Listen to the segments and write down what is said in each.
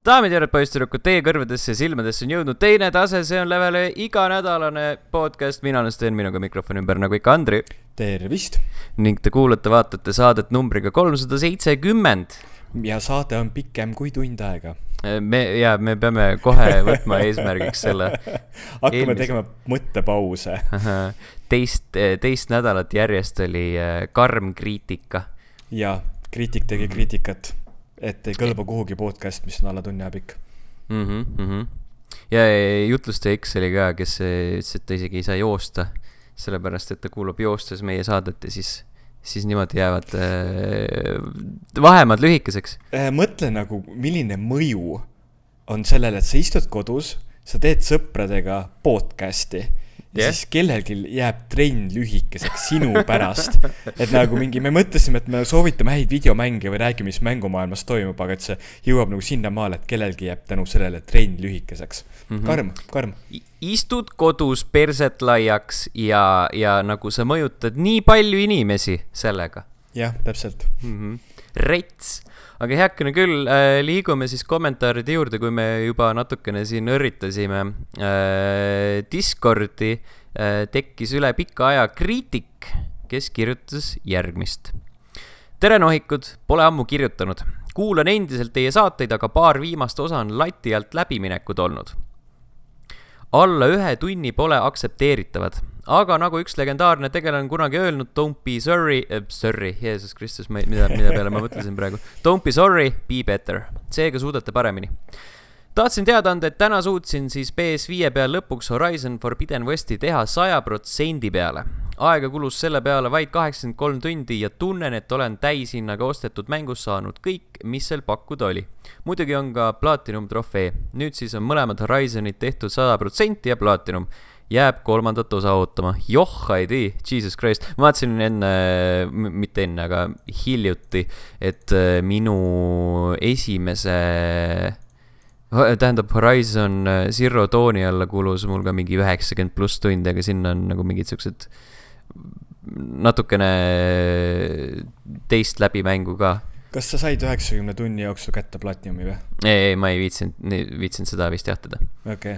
Daamid ja härrad, poisssüdrukud, teie kõrvadesse ja silmadesse on jõudnud teine tase, see on Levele iganädalane podcast, mina olen Sten, minuga mikrofoni ümber nagu ikka Andri. Tervist! Ning te kuulate-vaatate saadet numbriga 370. Ja saade on pikem kui tund aega. Me peame kohe võtma eesmärgiks selle. Hakkame tegema mõttepause. Teist nädalat järjest oli karm kriitika. Ja, kriitik tegi kriitikat. Et ei kõlba kuhugi podcast, mis on alla tunni ajapikk. Ja jutluste X oli ka, kes ütles, et ta isegi ei saa joosta, sellepärast, et ta kuulab joostes meie saadet ja siis niimoodi jäävad vahemad lühikeseks. Mõtle nagu, milline mõju on sellele, et sa istud kodus, sa teed sõpradega podcasti ja siis kellelgi jääb trenn lühikeseks sinu pärast. Et nagu mingi, me mõtlesime, et me soovitame häid videomänge või räägime, mis mängumaailmas toimub, aga et see jõuab nagu sinna maale, et kellelgi jääb tänu sellele trenn lühikeseks. Karm. Istud kodus perset laiaks ja nagu sa mõjutad nii palju inimesi sellega. Jah, täpselt. Rets. Aga heakene küll, liigume siis kommentaaride juurde, kui me juba natukene siin õrritasime. Discordi tekkis üle pika aja kriitik, kes kirjutas järgmist. Tere nohikud, pole ammu kirjutanud. Kuulan endiselt teie saateid, aga paar viimast osa on lati alt läbiminekud olnud. Alla 1 tunni pole aktsepteeritavad. Aga nagu üks legendaarne tegelane kunagi öelnud, don't be sorry, Jeesus Kristus, mida peale ma mõtlesin praegu. Don't be sorry, be better. Seega suudate paremini. Tahtsin teada anda, et täna suutsin siis PS5 peal lõpuks Horizon Forbidden Westi teha 100% peale. Aega kulus selle peale vaid 83 tundi ja tunnen, et olen täishinnaga ostetud mängus saanud kõik, mis seal pakkuda oli. Muidugi on ka Platinum trofee. Nüüd siis on mõlemad Horizonid tehtud 100% ja Platinum. Jääb 3. osa ootama. Ei tii, Jesus Christ. Ma vaatasin mitte enne, aga hiljuti, et minu esimese, tähendab Horizon Zero Dawni alla kulus mul ka mingi 90 pluss tundi, aga sinna on nagu mingid sellised natukene teist läbi mängu ka. Kas sa said 90 tunni jooksul kätte Platinumi või? Ei, ma ei viitsin seda vist jahtada. Okei.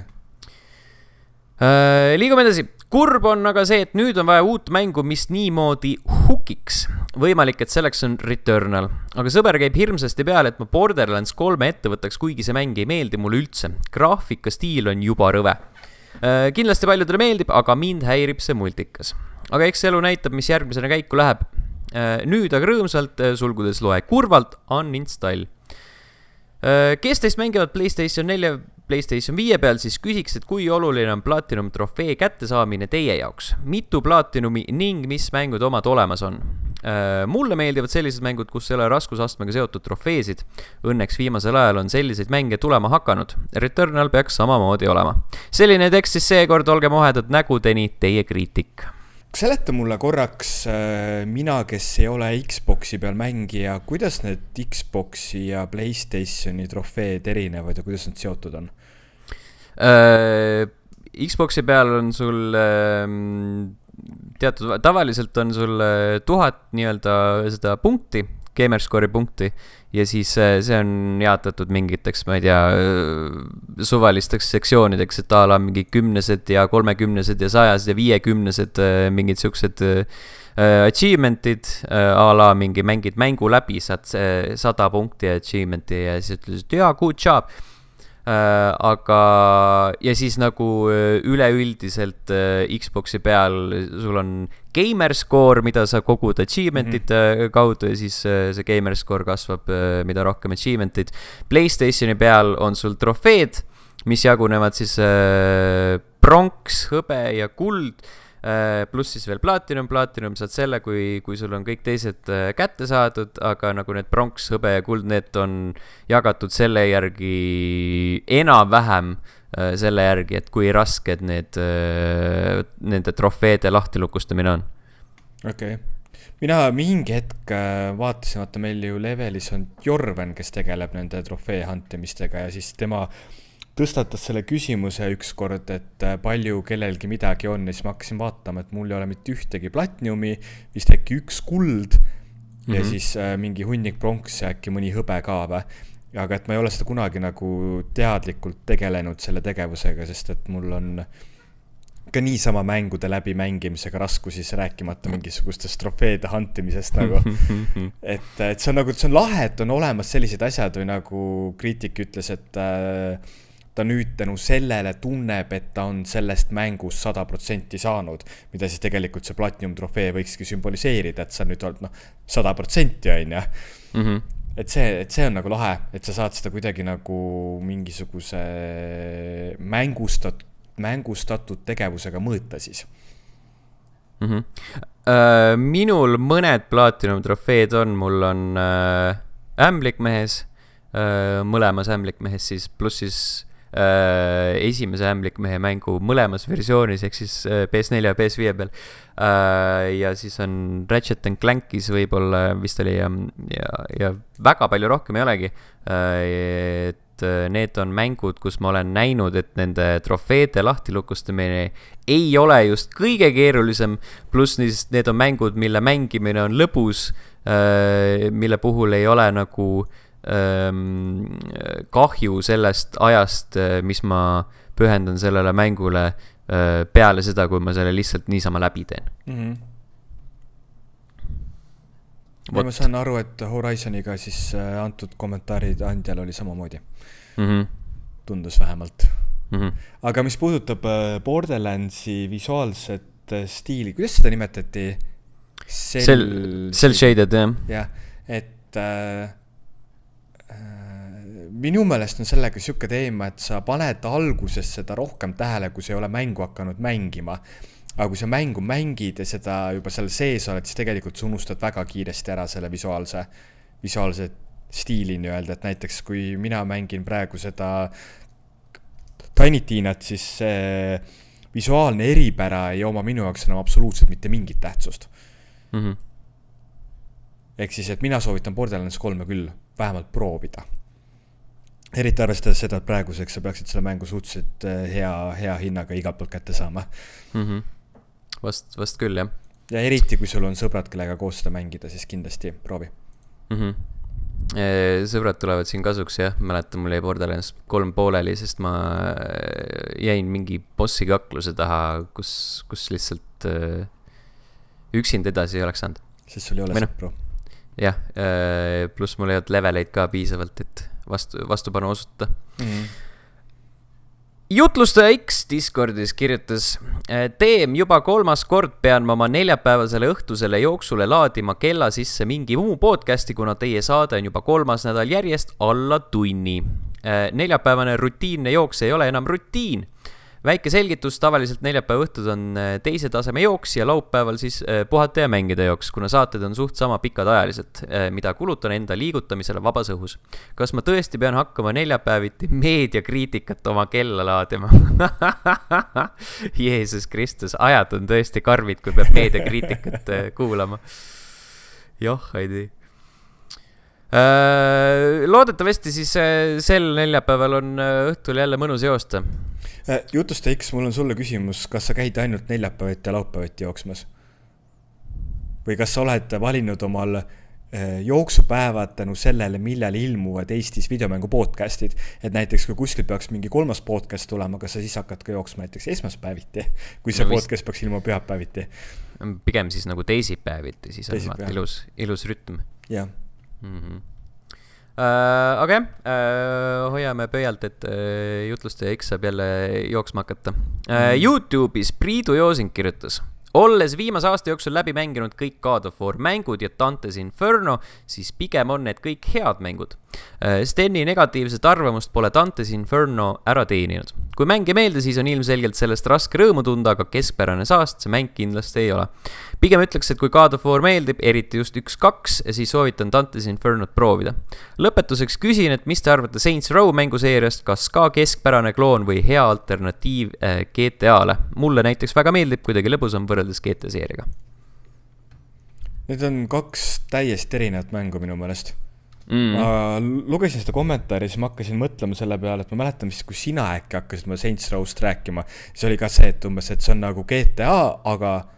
Liigume edasi. Kurb on aga see, et nüüd on vaja uut mängu, mis niimoodi hukiks. Võimalik, et selleks on Returnal. Aga sõber käib hirmsasti peale, et ma Borderlands 3 ette võtaks, kuigi see mäng ei meeldi mulle üldse. Graafika stiil on juba rõve. Kindlasti paljudele meeldib, aga mind häirib see multikas. Aga eks elu näitab, mis järgmisena käiku läheb. Nüüd aga rõõmsalt, sulgudes loe kurvalt, uninstall. Kes teist mängivad PlayStation 4 PlayStation 5 peal, siis küsiks, et kui oluline on Platinum trofee kättesaamine teie jaoks. Mitu Platinumi ning mis mängud omad olemas on. Mulle meeldivad sellised mängud, kus ei ole raskusastmega seotud trofeesid. Õnneks viimasel ajal on selliseid mänge tulema hakanud. Returnal peaks samamoodi olema. Selline tekst siis seekord, olge mohedad nägudeni, teie kriitik. Seleta mulle korraks mina, kes ei ole Xboxi peal mängija, kuidas need Xboxi ja PlayStationi trofeed erinevad ja kuidas nad seotud on? Xboxi peal on sul teatud, tavaliselt on sul 1000 nii-öelda seda punkti, Gamerscore'i punkti, ja siis see on jaotatud mingiteks, ma ei tea, suvalisteks sektsioonideks, et ala mingi 10-sed ja 30-sed ja 100-sed ja 50-sed mingid siuksed achievementid, ala mingi mängid mängu läbi, saad 100 punkti achievementi ja siis ütlesid, jaa, good job. Aga ja siis nagu üleüldiselt Xboxi peal sul on gamerscore, mida sa kogud achievementide kaudu ja siis see gamerscore kasvab, mida rohkem achievementid. PlayStationi peal on sul trofeed, mis jagunevad siis pronks, hõbe ja kuld, pluss siis veel Platinum saad selle, kui sul on kõik teised kätte saadud, aga nagu need pronks, hõbe ja kuld, need on jagatud selle järgi enam-vähem selle järgi, et kui rasked nende trofeede lahtilukustamine on. Okei. Mina mingi hetk vaatasin, vaata meil ju levelis on Jorven, kes tegeleb nende trofee hantimistega ja siis tema tõstatas selle küsimuse üks kord, et palju kellelgi midagi on ja siis ma hakkasin vaatama, et mul ei ole mitte ühtegi Platinumi, vist äkki üks kuld ja siis mingi hunnik pronks ja äkki mõni hõbe ka või. aga et ma ei ole seda kunagi nagu teadlikult tegelenud selle tegevusega, sest et mul on ka niisama mängude läbi mängimisega raskusi, rääkimata mingisugustest trofeede hantimisest nagu. et see on nagu, see on lahe, et on olemas sellised asjad või nagu kriitik ütles, et ta nüüd tänu sellele tunneb, et ta on sellest mängust 100% saanud, mida siis tegelikult see Platinum trofee võikski sümboliseerida, et sa nüüd oled 100% on ja. Et see on nagu lahe, et sa saad seda kuidagi nagu mingisuguse mängustatud tegevusega mõõta siis. Minul mõned Platinum trofeed on, mul on ämblikmehes, mõlemas ämblikmehes siis, pluss siis esimese ämblikmehe mängu mõlemas versioonis, ehk siis PS4 ja PS5 peal. Ja siis on Ratchet & Clankis võib-olla vist oli ja väga palju rohkem ei olegi. Et need on mängud, kus ma olen näinud, et nende trofeede lahtilukustamine ei ole just kõige keerulisem, pluss need on mängud, mille mängimine on lõbus, mille puhul ei ole nagu kahju sellest ajast, mis ma pühendan sellele mängule peale seda, kui ma selle lihtsalt niisama läbi teen. Ja ma saan aru, et Horizoniga siis antud kommentaarid andjal oli samamoodi. Tundus vähemalt. Aga mis puudutab Borderlandsi visuaalset stiili, kuidas seda nimetati? Cell shaded, jah. Jah, et minu meelest on sellega siuke teema, et sa paned alguses seda rohkem tähele, kui sa ei ole mängu hakanud mängima. Aga kui sa mängu mängid ja seda juba seal sees oled, siis tegelikult sa unustad väga kiiresti ära selle visuaalse stiili nii-öelda, et näiteks kui mina mängin praegu seda Tiny Tinat, siis see visuaalne eripära ei oma minu jaoks enam absoluutselt mitte mingit tähtsust. Ehk siis, et mina soovitan Borderlands 3 küll vähemalt proovida. Eriti arvestades seda, et praeguseks sa peaksid selle mängu suhteliselt hea hinnaga igalt poolt kätte saama. Vast küll, jah. Ja eriti, kui sul on sõbrad, kellega koos seda mängida, siis kindlasti proovi. Sõbrad tulevad siin kasuks, jah. Mäletan, mul jäi Borderlands 3 pooleli, sest ma jäin mingi bossi kakluse taha, kus lihtsalt üksinda edasi ei oleks saanud. Sest sul ei ole sõpru. Jah, pluss mul ei olnud leveleid ka piisavalt, et vastupanu osutada. Jutlustaja X Discordis kirjutas, teem juba 3. kord pean ma oma neljapäevasele õhtusele jooksule laadima kella sisse mingi muu podcasti, kuna teie saade on juba 3. nädal järjest alla tunni. Neljapäevane rutiinne jooks ei ole enam rutiin. Väike selgitus, tavaliselt neljapäeva õhtud on teise taseme jooks ja laupäeval siis puhata ja mängida jooks, kuna saated on suht sama pikad ajaliselt, mida kulutan enda liigutamisele vabas õhus. Kas ma tõesti pean hakkama neljapäeviti meediakriitikat oma kella laadima? Jeesus Kristus, ajad on tõesti karmid, kui peab meediakriitikat kuulama. Joh, ei tea. Loodetavasti siis sel neljapäeval on õhtul jälle mõnus joosta. Jutusta X, mul on sulle küsimus, kas sa käid ainult neljapäeviti ja laupäeviti jooksmas? Või kas sa oled valinud omal jooksupäevad tänu sellele, millal ilmuvad Eestis videomängu podcastid, et näiteks kui kuskil peaks mingi 3. podcast tulema, kas sa siis hakkad ka jooksma näiteks esmaspäeviti, kui see podcast peaks ilmuma pühapäeviti? Pigem siis nagu teisipäeviti, siis on ilus rütm. Jah. Aga hoiame pöialt, et jutlustaja X saab jälle jooksma hakata. YouTube'is Priidu Joosing kirjutas, olles viimase aasta jooksul läbi mänginud kõik God of War mängud ja Dante's Inferno, siis pigem on need kõik head mängud. Steni negatiivset arvamust pole Dante's Inferno ära teeninud. Kui mäng ei meelde, siis on ilmselgelt sellest raske rõõmu tunda, aga keskpärane saast see mäng kindlasti ei ole. Pigem ütleks, et kui God of War meeldib, eriti just 1-2, siis soovitan Dante's Infernot proovida. Lõpetuseks küsin, et mis te arvate Saints Row mänguseeriast, kas ka keskpärane kloon või hea alternatiiv GTA-le? Mulle näiteks väga meeldib, kuidagi lõbusam võrreldes GTA seeriaga. Need on 2 täiesti erinevat mängu minu meelest. Ma lugesin seda kommentaari, siis ma hakkasin mõtlema selle peale, et ma mäletan, kui sina äkki hakkasid ma Saints Row'st rääkima, siis oli ka see, et umbes, et see on nagu GTA, aga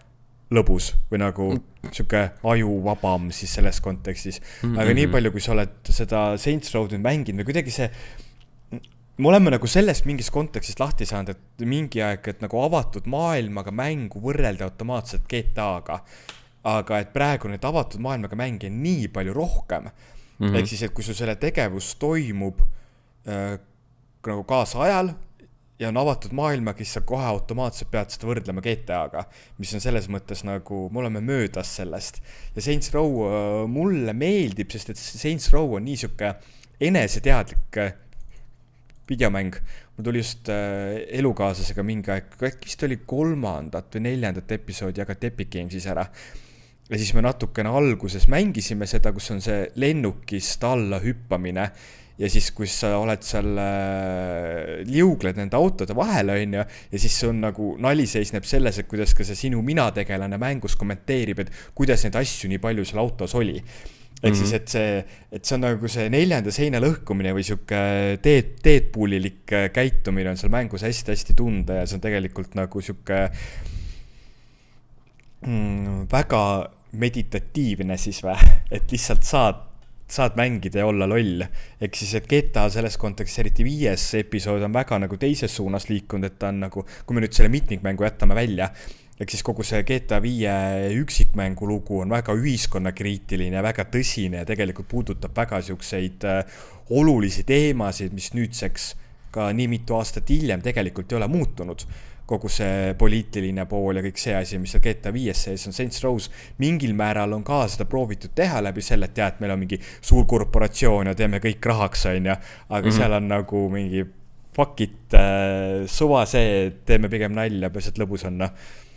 lõbus või nagu siuke ajuvabam siis selles kontekstis. Aga nii palju, kui sa oled seda Saints Row'd nüüd mänginud või kuidagi see, me oleme nagu sellest mingis kontekstis lahti saanud, et mingi aeg, et nagu avatud maailmaga mängu võrreldi automaatselt GTA-ga. Aga et praegu need avatud maailmaga mängi on nii palju rohkem. Ehk siis, et kui sul selle tegevus toimub nagu kaasajal ja on avatud maailmaga, siis sa kohe automaatselt pead seda võrdlema GTA-ga, mis on selles mõttes nagu, me oleme möödas sellest. Ja Saints Row mulle meeldib, sest et Saints Row on nii siuke eneseteadlik videomäng. Mul tuli just elukaaslasega mingi aeg, vist oli 3. või 4. episoodi jagati Epic Games'is ära. Ja siis me natukene alguses mängisime seda, kus on see lennukist alla hüppamine ja siis, kui sa oled seal liugled nende autode vahele, on ja siis see on nagu nali seisneb selles, et kuidas ka see sinu mina-tegelane mängus kommenteerib, et kuidas neid asju nii palju seal autos oli. Ehk siis, et see on nagu see 4. seina lõhkumine või siuke Deadpoolilik käitumine on seal mängus hästi-hästi tunda ja see on tegelikult nagu siuke väga meditatiivne siis või, et lihtsalt saad mängida ja olla loll. Ehk siis, et GTA selles kontekstis, eriti 5. episood on väga nagu teises suunas liikunud, et ta on nagu, kui me nüüd selle mitmikmängu jätame välja, ehk siis kogu see GTA 5 üksikmängu lugu on väga ühiskonnakriitiline, väga tõsine ja tegelikult puudutab väga siukseid olulisi teemasid, mis nüüdseks ka nii mitu aastat hiljem tegelikult ei ole muutunud. Kogu see poliitiline pool ja kõik see asi, mis on GTA 5 sees on Saints Row, mingil määral on ka seda proovitud teha läbi selle, et meil on mingi suur korporatsioon ja teeme kõik rahaks, on ja, aga seal on nagu mingi fuck it, suva see, teeme pigem nalja, peaselt lõbus on.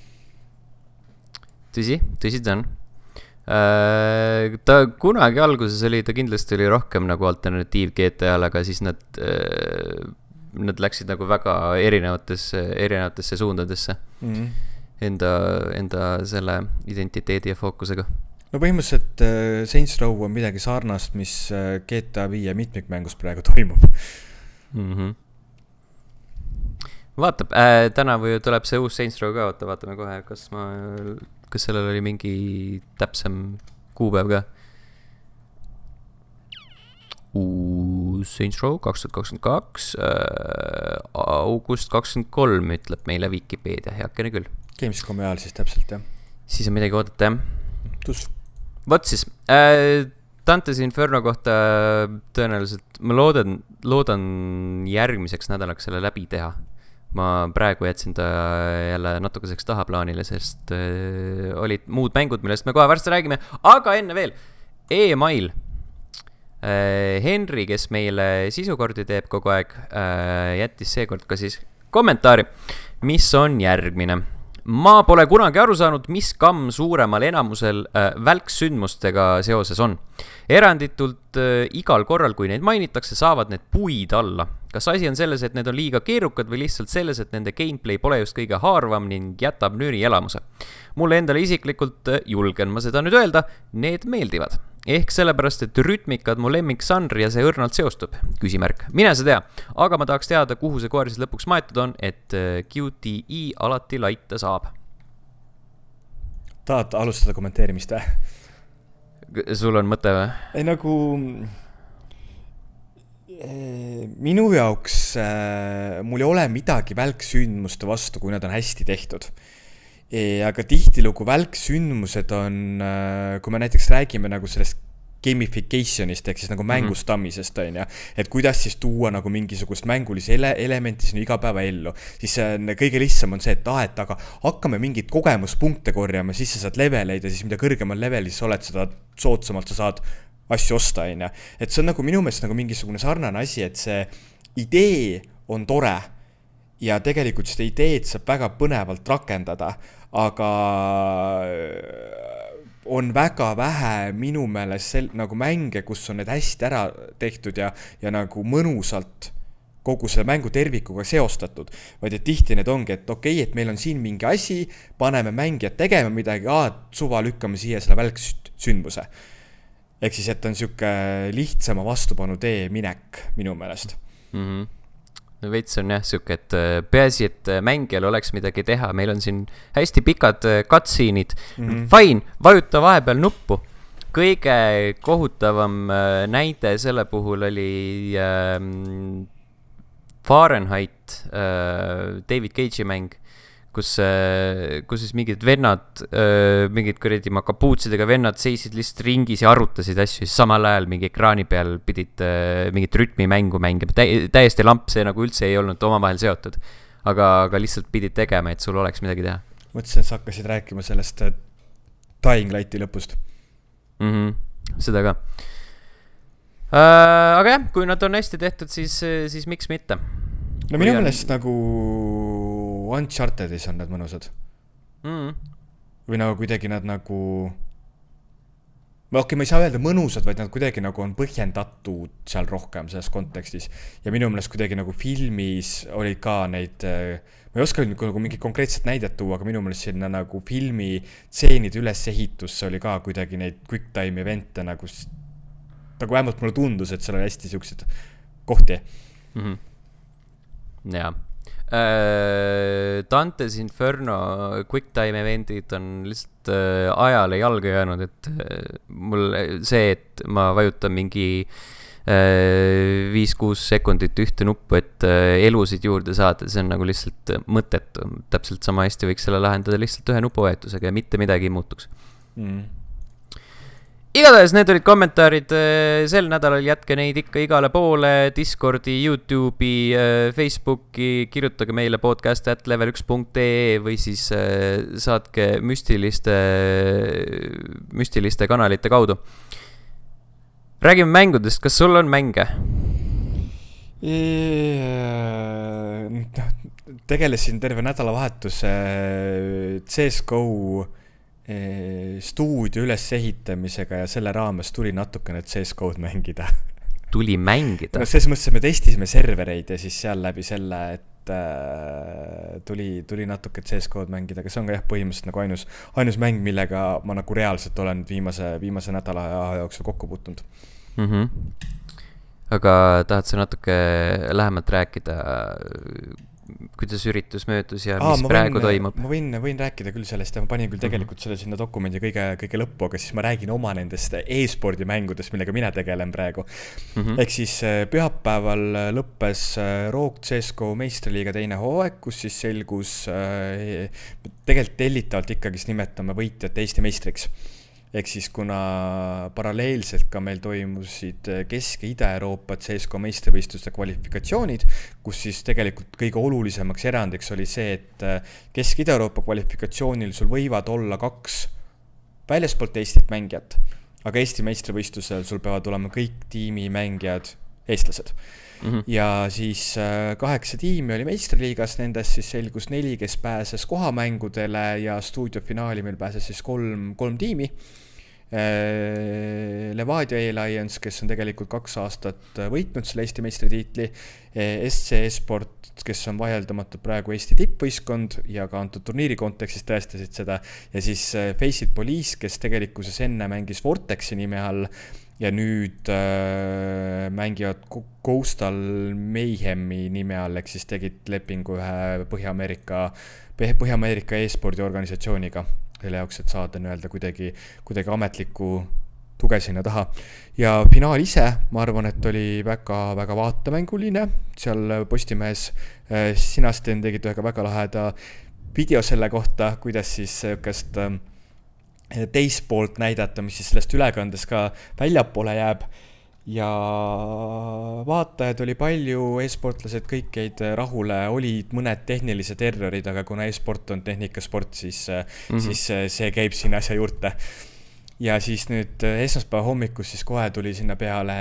Tõsi ta on. Ta kunagi alguses oli, ta kindlasti oli rohkem nagu alternatiiv GTA-l, aga siis nad läksid nagu väga erinevatesse suundadesse enda selle identiteedi ja fookusega. No põhimõtteliselt Saints Row on midagi sarnast, mis GTA 5 mitmikmängus praegu toimub. Vaatab, tänavu tuleb see uus Saints Row ka, vaatame kohe, kas sellel oli mingi täpsem kuupäev ka. Saints Row 2022 august 23 ütleb meile Wikipedia, heakene küll. Gamescomi ajal siis täpselt, jah. Siis on midagi oodata, jah. Võt siis, Dante's Inferno kohta tõenäoliselt, ma loodan järgmiseks nädalaks selle läbi teha. Ma praegu jätsin ta jälle natukeseks tahaplaanile, sest olid muud mängud, millest me kohe varsti räägime, aga enne veel, e-mail. Henry, kes meile sisukordi teeb kogu aeg, jättis seekord ka siis kommentaari, mis on järgmine. Ma pole kunagi aru saanud, mis kamm suuremal enamusel välksündmustega seoses on. Eranditult igal korral, kui neid mainitakse, saavad need puid alla. Kas asi on selles, et need on liiga keerukad või lihtsalt selles, et nende gameplay pole just kõige haarvam ning jätab nüüri elamuse? Mulle endale isiklikult julgen ma seda nüüd öelda, need meeldivad. Ehk sellepärast, et rütmikad mu lemmiksanri ja see õrnalt seostub. Küsimärk. Mine see tea, aga ma tahaks teada, kuhu see koer siis lõpuks maetud on, et QTE alati laita saab. Tahad alustada kommenteerimist või? Sul on mõte või? Ei nagu minu jaoks mul ei ole midagi välksündmuste vastu, kui nad on hästi tehtud. Aga tihtilugu välksündmused on, kui me näiteks räägime nagu sellest gamificationist, ehk siis nagu mängustamisest, on ja, et kuidas siis tuua nagu mingisugust mängulisi elementi sinu igapäeva ellu, siis kõige lihtsam on see, et aga hakkame mingit kogemuspunkte korjama, siis sa saad leveleid ja siis mida kõrgemal levelis oled, seda soodsamalt sa saad asju osta, on ja. Et see on nagu minu meelest nagu mingisugune sarnane asi, et see idee on tore ja tegelikult seda ideed saab väga põnevalt rakendada, aga on väga vähe minu meelest nagu mänge, kus on need hästi ära tehtud ja nagu mõnusalt kogu selle mängu tervikuga seostatud, vaid et tihti need ongi, et okei, et meil on siin mingi asi, paneme mängijad tegema midagi, suva lükkame siia selle välksündmuse. Ehk siis, et on siuke lihtsama vastupanu tee minek minu meelest. veits on jah siuke, et peaasi, et mängijal oleks midagi teha, meil on siin hästi pikad cutscene'id. Fine, vajuta vahepeal nuppu. Kõige kohutavam näide selle puhul oli Fahrenheit, David Cage'i mäng, kus siis mingid vennad, mingid kuradi kapuutsidega vennad seisid lihtsalt ringis ja arutasid asju, siis samal ajal mingi ekraani peal pidid mingit rütmimängu mängima, täiesti lamp, see nagu üldse ei olnud omavahel seotud, aga lihtsalt pidid tegema, et sul oleks midagi teha. Mõtlesin, et sa hakkasid rääkima sellest Dying Lighti lõpust. Seda ka. Aga jah, kui nad on hästi tehtud, siis miks mitte? No minu meelest nagu Unchartedis on need mõnusad. Või nagu kuidagi nad nagu... ma ei saa öelda mõnusad, vaid nad kuidagi nagu on põhjendatud seal rohkem selles kontekstis. Ja minu meelest kuidagi nagu filmis olid ka neid... ma ei oska nagu mingi konkreetset näidet tuua, aga minu meelest sinna nagu filmi tseenide ülesehitusse oli ka kuidagi neid quick time evente nagu vähemalt mulle tundus, et seal oli hästi siuksed kohti. Jaa. Dante's Inferno quick time eventid on lihtsalt ajale jalga jäänud, et mul see, et ma vajutan mingi 5-6 sekundit ühte nuppu, et elusid juurde saada, see on nagu lihtsalt mõttetu. Täpselt sama hästi võiks selle lahendada lihtsalt ühe nupuvahetusega ja mitte midagi ei muutuks. Igatahes need olid kommentaarid sel nädalal, jätke neid ikka igale poole, Discordi, YouTube'i, Facebooki, kirjutage meile podcast@level1.ee või siis saatke müstiliste kanalite kaudu. Räägime mängudest, kas sul on mänge? Tegelesin terve nädalavahetuse CSGO stuudio ülesehitamisega ja selle raames tuli natukene CSGO-d mängida. Tuli mängida? No selles mõttes, et me testisime servereid ja siis seal läbi selle, et tuli natuke CSGO-d mängida, aga see on ka jah põhimõtteliselt nagu ainus mäng, millega ma nagu reaalselt olen viimase nädala jooksul kokku puutunud. Aga tahad sa natuke lähemalt rääkida, kuidas üritus möödus ja mis praegu toimub? Ma võin rääkida küll sellest ja ma panin küll tegelikult selle sinna dokumendi kõige lõppu, aga siis ma räägin oma nendest e-spordi mängudest, millega mina tegelen praegu. Ehk siis pühapäeval lõppes Rogue CSGO meistriliiga teine hooaeg, kus siis selgus tegelikult tellitavalt ikkagi nimetame võitjat Eesti meistriks. Ehk siis kuna paralleelselt ka meil toimusid Kesk- ja Ida-Euroopa CSGO meistrivõistluste kvalifikatsioonid, kus siis tegelikult kõige olulisemaks erandiks oli see, et Kesk- ja Ida-Euroopa kvalifikatsioonil sul võivad olla 2 väljaspoolt Eestit mängijat, aga Eesti meistrivõistlusel sul peavad olema kõik tiimi mängijad eestlased. Ja siis 8 tiimi oli meistriliigas, nendest siis selgus 4, kes pääses kohamängudele ja stuudiofinaali meil pääses siis 3 tiimi. Levadia Alliance, kes on tegelikult 2 aastat võitnud selle Eesti meistritiitli, SC Esport, kes on vaieldamatult praegu Eesti tippvõistkond ja ka antud turniiri kontekstis tõestasid seda, ja siis Face It Police, kes tegelikkuses enne mängis Vortexi nime all ja nüüd mängivad Coastal Mayhemi nime all, ehk siis tegid lepingu ühe Põhja-Ameerika e-spordi organisatsiooniga selle jaoks, et saada nii-öelda kuidagi ametlikku tuge sinna taha. Ja finaal ise, ma arvan, et oli väga vaatamänguline. Seal Postimehes sina, Sten, tegid väga laheda video selle kohta, kuidas siis kõst teist poolt näidata, mis siis sellest ülekandes ka väljapoole jääb. Ja vaatajad oli palju, e-sportlased kõik jäid rahule, olid mõned tehnilised errorid, aga kuna e-sport on tehnikasport, siis see käib sinna asja juurde. Ja siis nüüd esmaspäeva hommikus siis kohe tuli sinna peale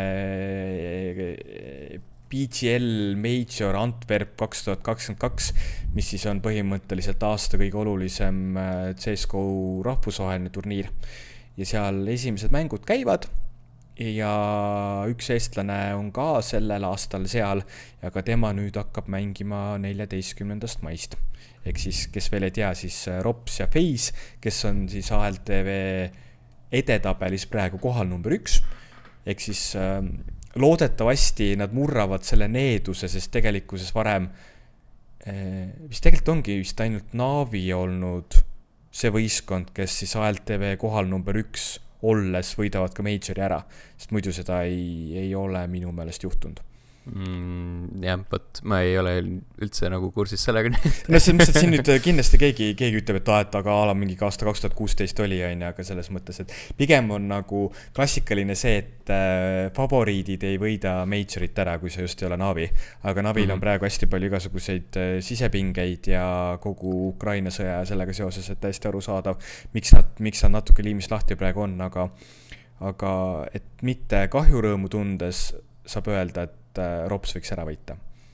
PGL Major Antwerp 2022, mis siis on põhimõtteliselt aasta kõige olulisem CSGO rahvusvaheline turniir. Ja seal esimesed mängud käivad ja üks eestlane on ka sellel aastal seal ja ka tema nüüd hakkab mängima 14. maist. Ehk siis, kes veel ei tea, siis Rops ja Face, kes on siis ALTV edetabelis praegu kohal number 1. Ehk siis loodetavasti nad murravad selle needuse, sest tegelikkuses varem vist tegelikult ongi vist ainult Na'vi olnud see võistkond, kes siis ALTV kohal number 1 olles võidavad ka Majori ära, sest muidu seda ei ole minu meelest juhtunud. Jah, võt, ma ei ole üldse nagu kursis sellega. No see mõttes, et siin nüüd kindlasti keegi ütleb, et aga ala mingi aasta 2016 oli, aga selles mõttes, et pigem on nagu klassikaline see, et favoriidid ei võida Majorit ära, kui see just ei ole Na'vi. Aga Na'vil on praegu hästi palju igasuguseid sisepingeid ja kogu Ukraina sõja ja sellega seoses, et täiesti arusaadav, miks nad natuke liimis lahti praegu on, aga et mitte kahjurõõmu tundes saab öelda, et Rops võiks ära võita.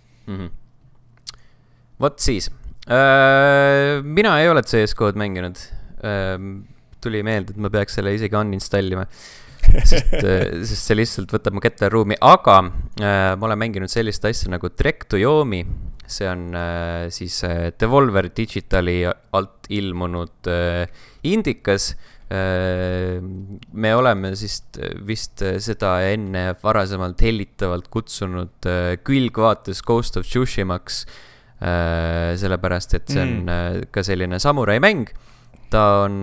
Vot siis. Mina ei ole CS-kood mänginud. Tuli meelde, et ma peaks selle isegi uninstallima. Sest see lihtsalt võtab mu kätte ruumi. Aga ma olen mänginud sellist asja nagu Trek to Yomi. See on siis Devolver Digitali alt ilmunud indikas. Me oleme siis vist seda enne varasemalt hellitavalt kutsunud külgvaates Ghost of Tsushimaks, sellepärast et see on ka selline samurai mäng. Ta on,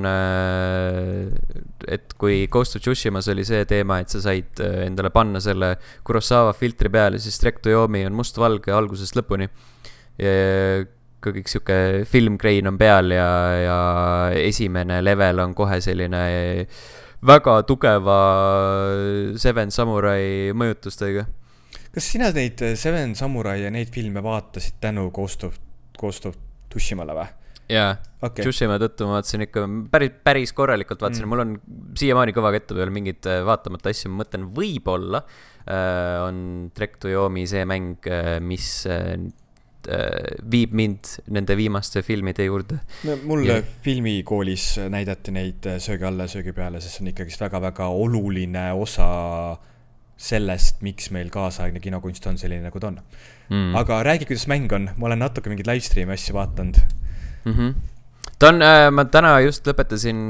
et kui Ghost of Tsushimas oli see teema, et sa said endale panna selle Kurosawa filtri peale, siis Trek to Yomi on mustvalge algusest lõpuni. Kõik siuke filmkrein on peal ja esimene level on kohe selline väga tugeva Seven Samurai mõjutustega. Kas sina neid Seven Samurai ja neid filme vaatasid tänu Ghost of Tsushimale või? Jaa, okay. Tsushima tõttu ma vaatasin ikka päris korralikult vaatasin. Mul on siiamaani kõva kätte peal mingid vaatamata asju. Ma mõtlen, võib-olla on Trek to Yomi see mäng, mis viib mind nende viimaste filmide juurde. Mulle filmikoolis näidati neid söögi alla ja söögi peale, sest see on ikkagi väga-väga oluline osa sellest, miks meil kaasaegne kinokunst on selline, nagu ta on. Aga räägi, kuidas mäng on. Ma olen natuke mingid livestreami asju vaatanud. Ta on, ma täna just lõpetasin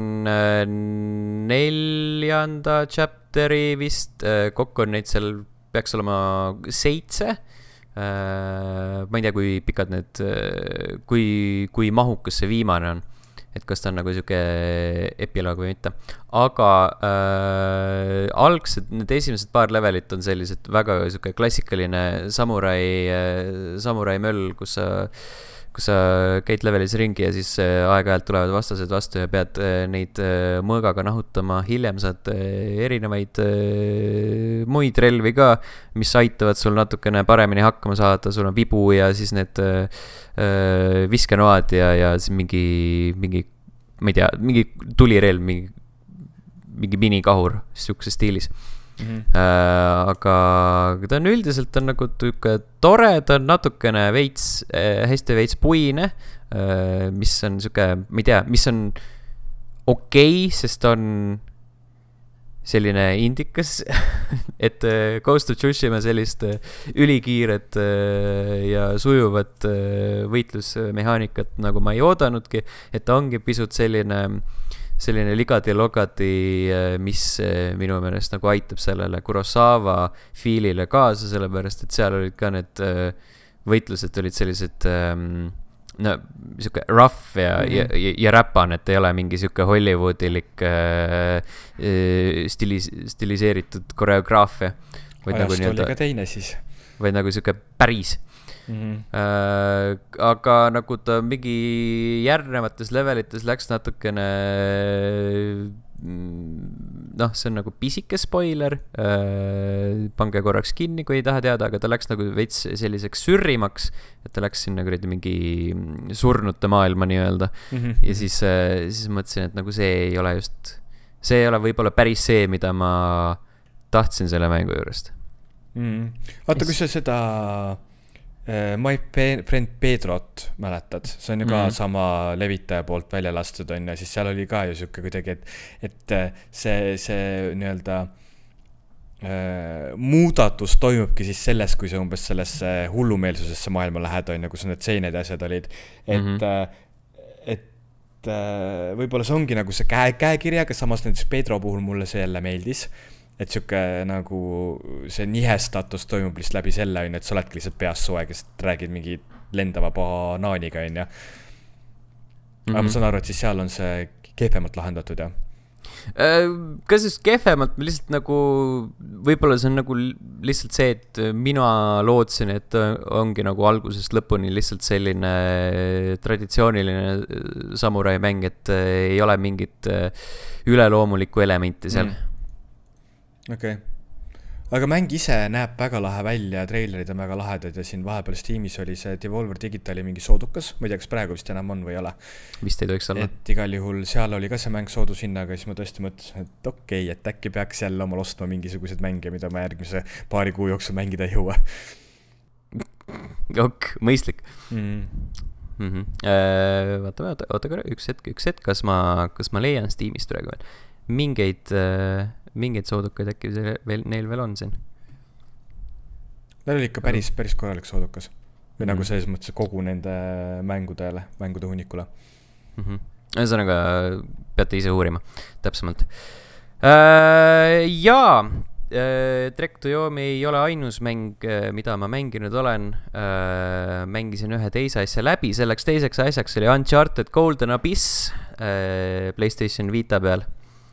4. chapteri vist. Kokku on neid seal peaks olema 7. Ma ei tea, kui pikad need, kui mahukas see viimane on, et kas ta on nagu siuke epiloog või mitte. Aga algsed, need esimesed paar levelit on sellised väga siuke klassikaline samurai möll, kus sa käid levelis ringi ja siis aeg-ajalt tulevad vastased vastu ja pead neid mõõgaga nahutama. Hiljem saad erinevaid muid relvi ka, mis aitavad sul natukene paremini hakkama saada. Sul on vibu ja siis need viskenoad ja siis mingi, ma ei tea, mingi tulirelv, mingi minikahur, siukse stiilis. Aga ta on üldiselt on nagu tore, ta on natukene hästi veits puine, mis on siuke, ma ei tea, mis on okei, sest on selline indikas, et Ghost of Tsushima sellist ülikiiret ja sujuvat võitlusmehaanikat nagu ma ei oodanudki, et ta ongi pisut selline ligadi-logadi, mis minu meelest nagu aitab sellele Kurosawa fiilile kaasa, sellepärast et seal olid ka need võitlused olid sellised no, siuke rough ja räpan, et ei ole mingi siuke hollywoodilik stiliseeritud koreograafia. Ajast oli ka teine siis. Vaid nagu siuke päris. Aga nagu ta mingi järgnevates levelites läks natukene noh, see on nagu pisike spoiler, pange korraks kinni, kui ei taha teada, aga ta läks nagu veits selliseks sürrimaks, et ta läks sinna mingi surnute maailma nii-öelda. Ja siis mõtlesin, et nagu see ei ole võib-olla päris see, mida ma tahtsin selle mängu juurest. Vaata, kui sa seda My Friend Pedrot mäletad, see on ju ka sama levitaja poolt välja lastud on ja siis seal oli ka ju siuke kuidagi, et see nii-öelda muudatus toimubki siis selles, kui sa umbes sellesse hullumeelsusesse maailma lähed on ja kus need seined ja asjad olid, et võib-olla see ongi nagu see käekirjaga, samas näiteks Pedro puhul mulle see jälle meeldis. et sihuke nagu see nihestatus toimub lihtsalt läbi selle, on ju, et sa oledki lihtsalt peas soe, kes räägid mingi lendava banaaniga, on ju. Aga ma saan aru, et siis seal on see kehvemalt lahendatud, jah? Kas just kehvemalt, lihtsalt nagu võib-olla see on nagu lihtsalt see, et mina lootsin, et ongi nagu algusest lõpuni lihtsalt selline traditsiooniline samurai mäng, et ei ole mingit üleloomulikku elementi seal. Okei. Aga mäng ise näeb väga lahe välja, treilerid on väga lahedad ja siin vahepeal Steamis oli see Devolver Digitali mingi soodukas, ma ei tea, kas praegu vist enam on või ei ole. Vist ei tohiks olla. Et igal juhul seal oli ka see mäng soodushinnaga, siis ma tõesti mõtlesin, et okei, et äkki peaks jälle omal ostma mingisugused mänge, mida ma järgmise paari kuu jooksul mängida ei jõua. Mõistlik. Oota korra, üks hetk, kas ma leian Steamist praegu veel mingeid soodukaid äkki neil veel on siin? Neil oli ikka päris korralik soodukas. Või nagu selles mõttes kogu nende mängude hunnikule. Ühesõnaga, peate ise uurima täpsemalt. Trek to Yomi ei ole ainus mäng, mida ma mänginud olen. Mängisin ühe teise asja läbi. Selleks teiseks asjaks oli Uncharted Golden Abyss PlayStation Vita peal.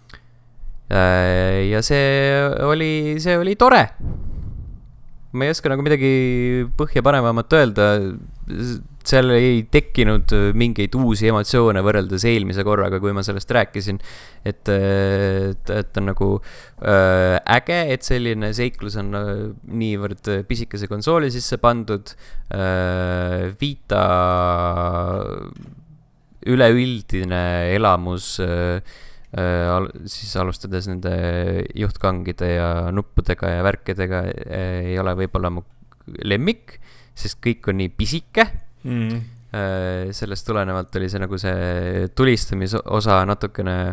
Ja see oli tore. Ma ei oska nagu midagi põhja panevamat öelda. Seal ei tekkinud mingeid uusi emotsioone võrreldes eelmise korraga, kui ma sellest rääkisin. Et on nagu äge, et selline seiklus on niivõrd pisikese konsooli sisse pandud. Vita üleüldine elamus siis alustades nende juhtkangide ja nuppudega ja värkidega ei ole võib-olla mu lemmik, sest kõik on nii pisike. Sellest tulenevalt oli see nagu see tulistamisosa natukene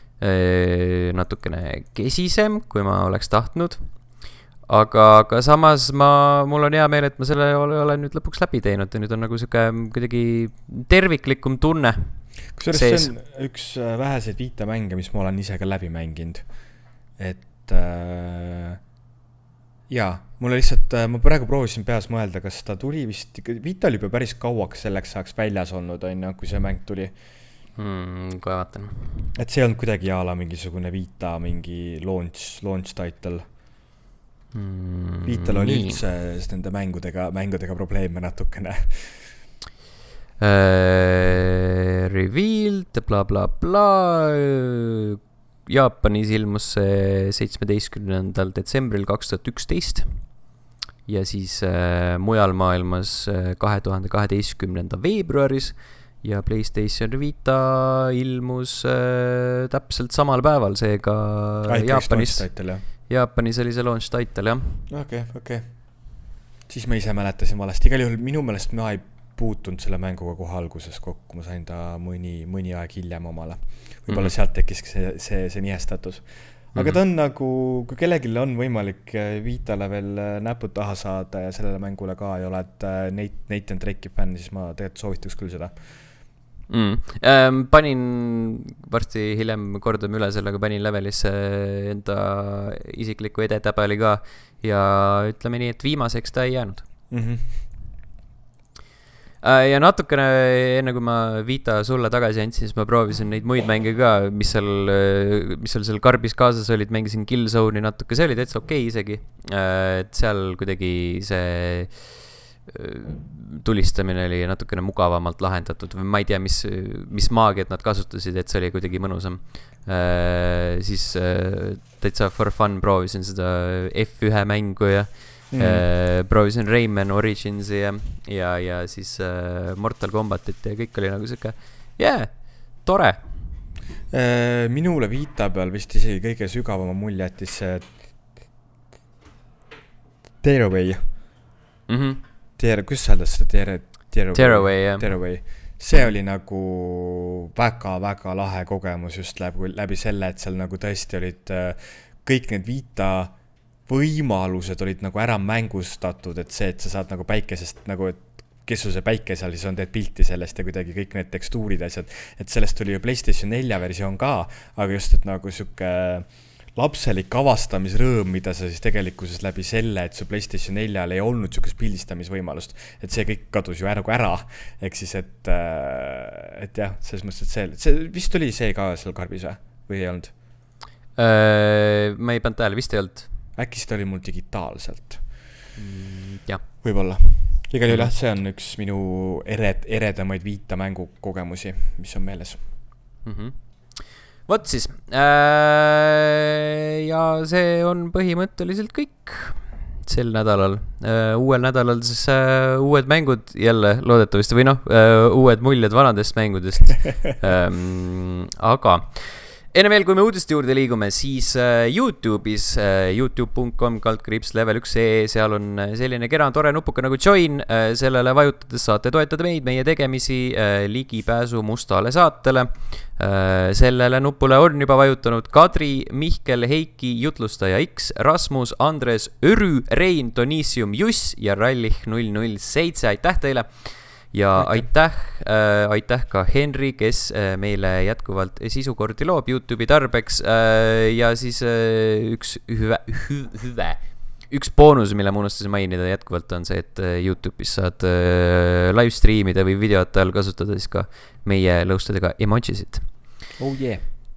kesisem, kui ma oleks tahtnud. Aga samas mul on hea meel, et ma selle olen nüüd lõpuks läbi teinud ja nüüd on nagu siuke kuidagi terviklikum tunne. Kusjuures see on üks väheseid Vita mänge, mis ma olen ise ka läbi mänginud. Et mulle lihtsalt, ma praegu proovisin peas mõelda, kas ta tuli vist, Vita oli juba päris kauaks selleks saaks väljas olnud, kui see mäng tuli. Kohe vaatan. Et see on kuidagi jaala mingisugune Vita mingi launch title. Vital oli üldse nende mängudega probleeme natukene. Revealed, bla bla bla. Jaapanis ilmus 17. detsembril 2011 ja siis mujal maailmas 2012. veebruaris ja PlayStation Vita ilmus täpselt samal päeval, seega Jaapanis oli see launch title, jah. Okei. Siis ma ise mäletasin valesti. Igal juhul minu meelest ma ei puutunud selle mänguga kohe alguses kokku, ma sain ta mõni aeg hiljem omale. Võib-olla sealt tekkiski see nihestatus. Aga ta on nagu, kui kellelgi on võimalik Vitale veel näpud taha saada ja sellele mängule ka ei ole, et Nathan Drake'i fänn, siis ma tegelikult soovitaks küll seda. Panin varsti hiljem kordame üle sellega, panin levelisse enda isikliku edetabeli ka ja ütleme nii, et viimaseks ta ei jäänud. Ja natukene enne kui ma Vita sulle tagasi andsin, siis ma proovisin neid muid mänge ka, mis seal karbis kaasas olid, mängisin Killzone'i natuke, see oli täitsa okei isegi, et seal kuidagi see tulistamine oli natukene mugavamalt lahendatud või ma ei tea, mis maagiat nad kasutasid, et see oli kuidagi mõnusam. Siis täitsa for fun proovisin seda F1 mängu ja proovisin Rayman Originsi ja siis Mortal Kombatit ja kõik oli nagu siuke tore. Minule Vita peal vist isegi kõige sügavama mulje jättis see Tearaway. Kus sääldas seda Tearaway? See oli nagu väga lahe kogemus just läbi selle, et seal nagu tõesti olid kõik need Vita võimalused olid nagu ära mängustatud, et see, et sa saad nagu päikesest nagu, et kes sul see päike seal, siis on teed pilti sellest ja kuidagi kõik need tekstuurid asjad, et sellest tuli ju PlayStation 4 versioon ka, aga just, et nagu siuke lapselik avastamisrõõm, mida sa siis tegelikkuses läbi selle, et su PlayStation 4-l ei olnud sükest pildistamisvõimalust, et see kõik kadus ju ära. Ehk siis, et jah, selles mõttes, et see vist oli see ka seal karbis või ei olnud? Ma ei pannud tähele, vist ei olnud. Äkki seda oli mul digitaalselt? Jah. Võib-olla. Igal juhul, see on üks minu eredamaid viitamängu kogemusi, mis on meeles. Vot siis. Ja see on põhimõtteliselt kõik sel nädalal. Uuel nädalal siis uued mängud jälle loodetavasti või uued muljed vanadest mängudest. Aga enne veel, kui me uudiste juurde liigume, siis YouTube'is youtube.com/level1.ee, seal on selline kena tore nupuke nagu join, sellele vajutades saate toetada meid, meie tegemisi, ligipääsu mustale saatele. Sellele nupule on juba vajutanud Kadri, Mihkel, Heiki, Jutlustaja X, Rasmus, Andres, Örü, Rein, Donisium, Juss ja Rallich 007, aitäh teile! Ja aitäh ka Henri, kes meile jätkuvalt sisukordi loob YouTube'i tarbeks ja siis üks boonus, mille ma unustasin mainida jätkuvalt on see, et YouTube'is saad live streamida või videote all kasutada siis ka meie lõustadega emojisid. Oh yeah!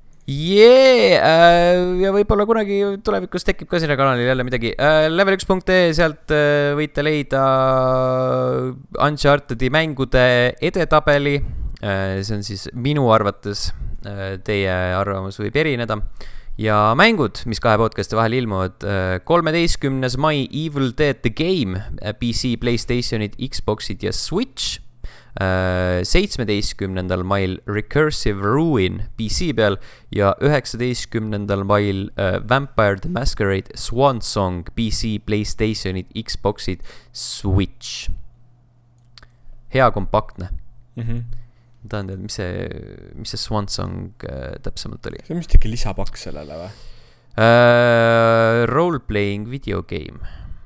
Ja võib-olla kunagi tulevikus tekib ka sinna kanalil jälle midagi. Level1.ee, sealt võite leida Unchartedi mängude edetabeli. See on siis minu arvates, teie arvamus võib erineda. Ja mängud, mis 2 podcasti vahel ilmuvad, 13. mai Evil Dead The Game, PC, PlayStationid, Xboxid ja Switch. 17. mail Recursive Ruin PC peal ja 19. mail Vampire the Masquerade Swan Song PC, PlayStationid, Xboxid, Switch. Hea kompaktne. Tahan teada, mis see Swan Song täpsemalt oli? See on vist ikka lisapaks sellele või? Role-playing video game.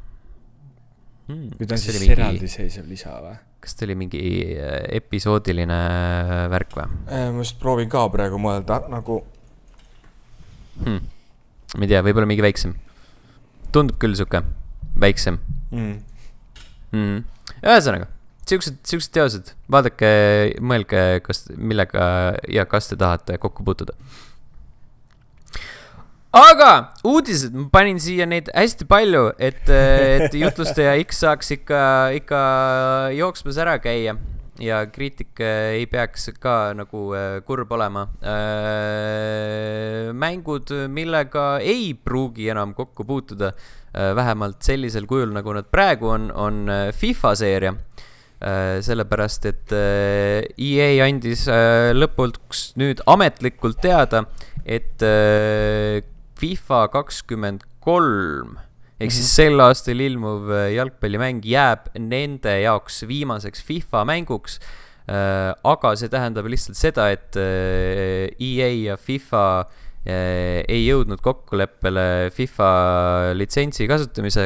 Nüüd on siis eraldiseisev lisa või? Kas ta oli mingi episoodiline värk või? Ma just proovin ka praegu mõelda nagu... Ma ei tea, võib-olla mingi väiksem. Tundub küll suke väiksem. Ühesõnaga, siuksed teosed. Vaadake, mõelge, millega ja kas te tahate kokku puutuda. Aga uudised, ma panin siia neid hästi palju, et Jutlustaja X saaks ikka jooksmas ära käia ja kriitik ei peaks ka nagu kurb olema. Mängud, millega ei pruugi enam kokku puutuda, vähemalt sellisel kujul, nagu nad praegu on FIFA seeria. Sellepärast, et EA andis lõpuks nüüd ametlikult teada, et FIFA 23 ehk siis sel aastal ilmuv jalgpallimäng jääb nende jaoks viimaseks FIFA mänguks, aga see tähendab lihtsalt seda, et EA ja FIFA ei jõudnud kokkuleppele FIFA litsentsi kasutamise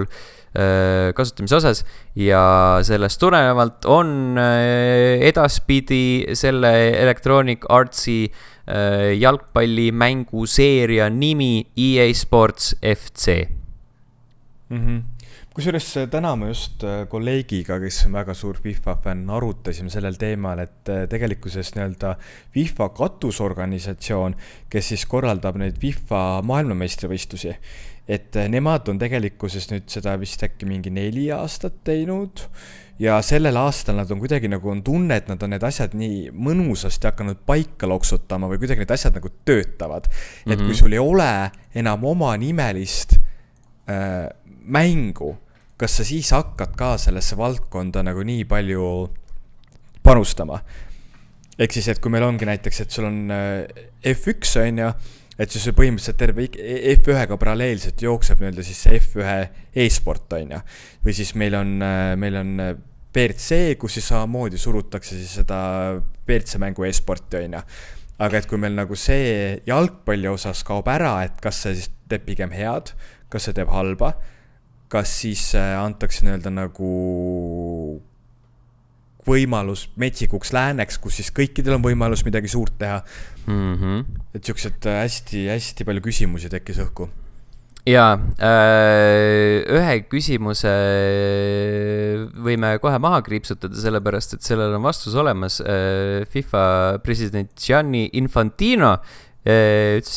osas ja sellest tulenevalt on edaspidi selle Electronic Artsi jalgpallimängu seeria nimi EA Sports FC. Kusjuures täna ma just kolleegiga, kes on väga suur FIFA fänn, arutasime sellel teemal, et tegelikkuses nii-öelda FIFA katusorganisatsioon, kes siis korraldab neid FIFA maailmameistrivõistlusi, et nemad on tegelikkuses nüüd seda vist äkki mingi 4 aastat teinud ja sellel aastal nad on kuidagi nagu on tunne, et nad on need asjad nii mõnusasti hakanud paika loksutama või kuidagi need asjad nagu töötavad. Et kui sul ei ole enam oma nimelist mängu, kas sa siis hakkad ka sellesse valdkonda nagu nii palju panustama? Ehk siis, et kui meil ongi näiteks, et sul on F1 on ja, et siis põhimõtteliselt terve F1-ga paralleelselt jookseb nii-öelda siis see F1 e-sport on ja. Või siis meil on PRC, kus siis samamoodi surutakse siis seda PRC mängu e-sporti on ja. Aga et kui meil nagu see jalgpalli osas kaob ära, et kas see siis teeb pigem head, kas see teeb halba, kas siis antakse nii-öelda nagu võimalus metsikuks lääneks, kus siis kõikidel on võimalus midagi suurt teha. Et siuksed hästi palju küsimusi tekkis õhku. Jaa, ühe küsimuse võime kohe maha kriipsutada, sellepärast, et sellel on vastus olemas. FIFA president Gianni Infantino ütles,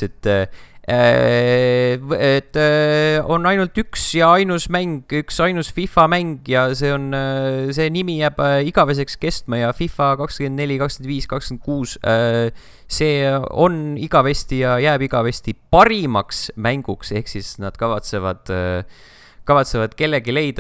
et on ainult üks ja ainus mäng, üks ainus FIFA mäng ja see nimi jääb igaveseks kestma ja FIFA 24, 25, 26 see on igavesti ja jääb igavesti parimaks mänguks, ehk siis nad kavatsevad kellegi leida,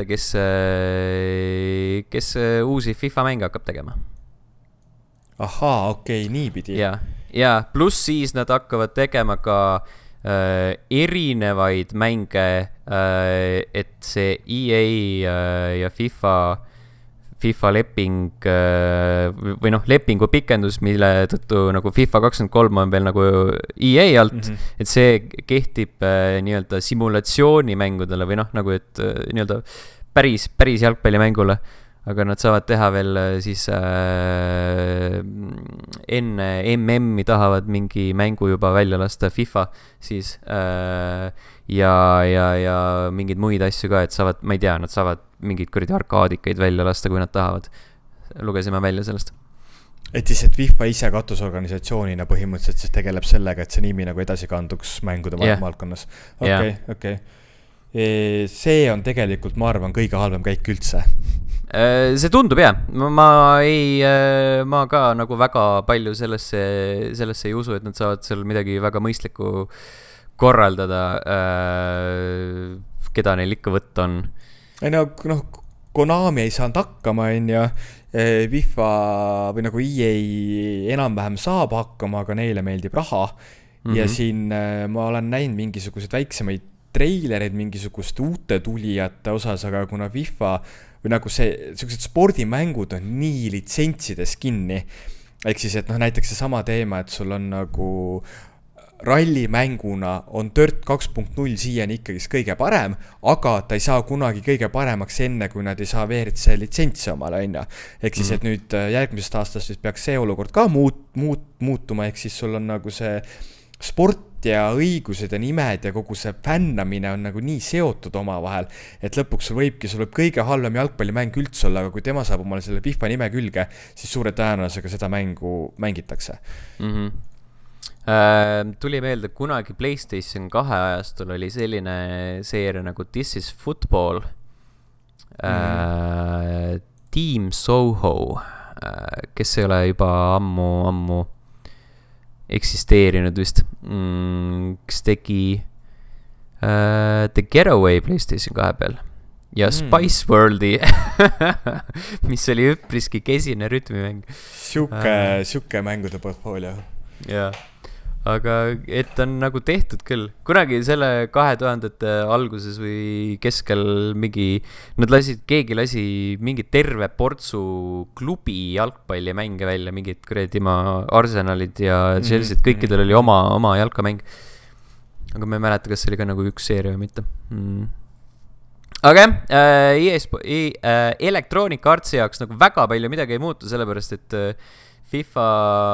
kes uusi FIFA mänge hakkab tegema. Ahaa, okei, niipidi. Ja pluss siis nad hakkavad tegema ka erinevaid mänge, et see EA ja FIFA leping või lepingu pikendus, mille tõttu nagu FIFA 23 on veel nagu EA alt, et see kehtib nii-öelda simulatsioonimängudele või nagu et nii-öelda päris jalgpallimängule, aga nad saavad teha veel siis enne MM-i tahavad mingi mängu juba välja lasta FIFA siis ja mingeid muid asju ka, et saavad, ma ei tea, nad saavad mingid kuradi arkaadikaid välja lasta, kui nad tahavad. Lugesime välja sellest. Et siis, et FIFA ise katusorganisatsioonina põhimõtteliselt siis tegeleb sellega, et see nimi nagu edasi kanduks mängude valdkonnas. Okei. See on tegelikult, ma arvan, kõige halvem käik üldse. See tundub, jah. Ma ka nagu väga palju sellesse ei usu, et nad saavad seal midagi väga mõistlikku korraldada, keda neil ikka võtta on. Konami ei saanud hakkama, FIFA või nagu EA enam-vähem saab hakkama, aga neile meeldib raha. Ja siin ma olen näinud mingisuguseid väiksemaid treilereid mingisuguste uute tulijate osas, aga kuna FIFA või nagu sellised spordimängud on nii litsentsides kinni, ehk siis, et näiteks see sama teema, et sul on nagu rallimänguna on Dirt 2.0 siiani ikkagi kõige parem, aga ta ei saa kunagi kõige paremaks enne, kui nad ei saa WRC litsentsi omale, ehk siis, et nüüd järgmisest aastast siis peaks see olukord ka muutuma, ehk siis sul on nagu see sport ja õigused ja nimed ja kogu see fännamine on nagu nii seotud omavahel, et lõpuks sul võib kõige halvem jalgpallimäng üldse olla, aga kui tema saab omale selle FIFA nime külge, siis suure tõenäosusega seda mängu mängitakse. Tuli meelde, kunagi PlayStation 2 ajastul oli selline seeria nagu This is Football, Team Soho, kes ei ole juba ammu eksisteerinud vist, kes tegi The Getaway PlayStation 2 peal ja Spice Worldi, mis oli üpriski kesine rütmimäng. Siuke mängude portfolio. Jaa, aga et on nagu tehtud küll. Kunagi selle 2000-te alguses või keskel keegi lasi mingi terve portsu klubi jalgpallimänge välja, mingid kuradi Arsenalid ja Chelsea, kõikidel oli oma jalkamäng. Aga ma ei mäleta, kas see oli ka nagu üks seeria või mitte. Aga Electronic Artsi jaoks nagu väga palju midagi ei muutu, sellepärast et FIFA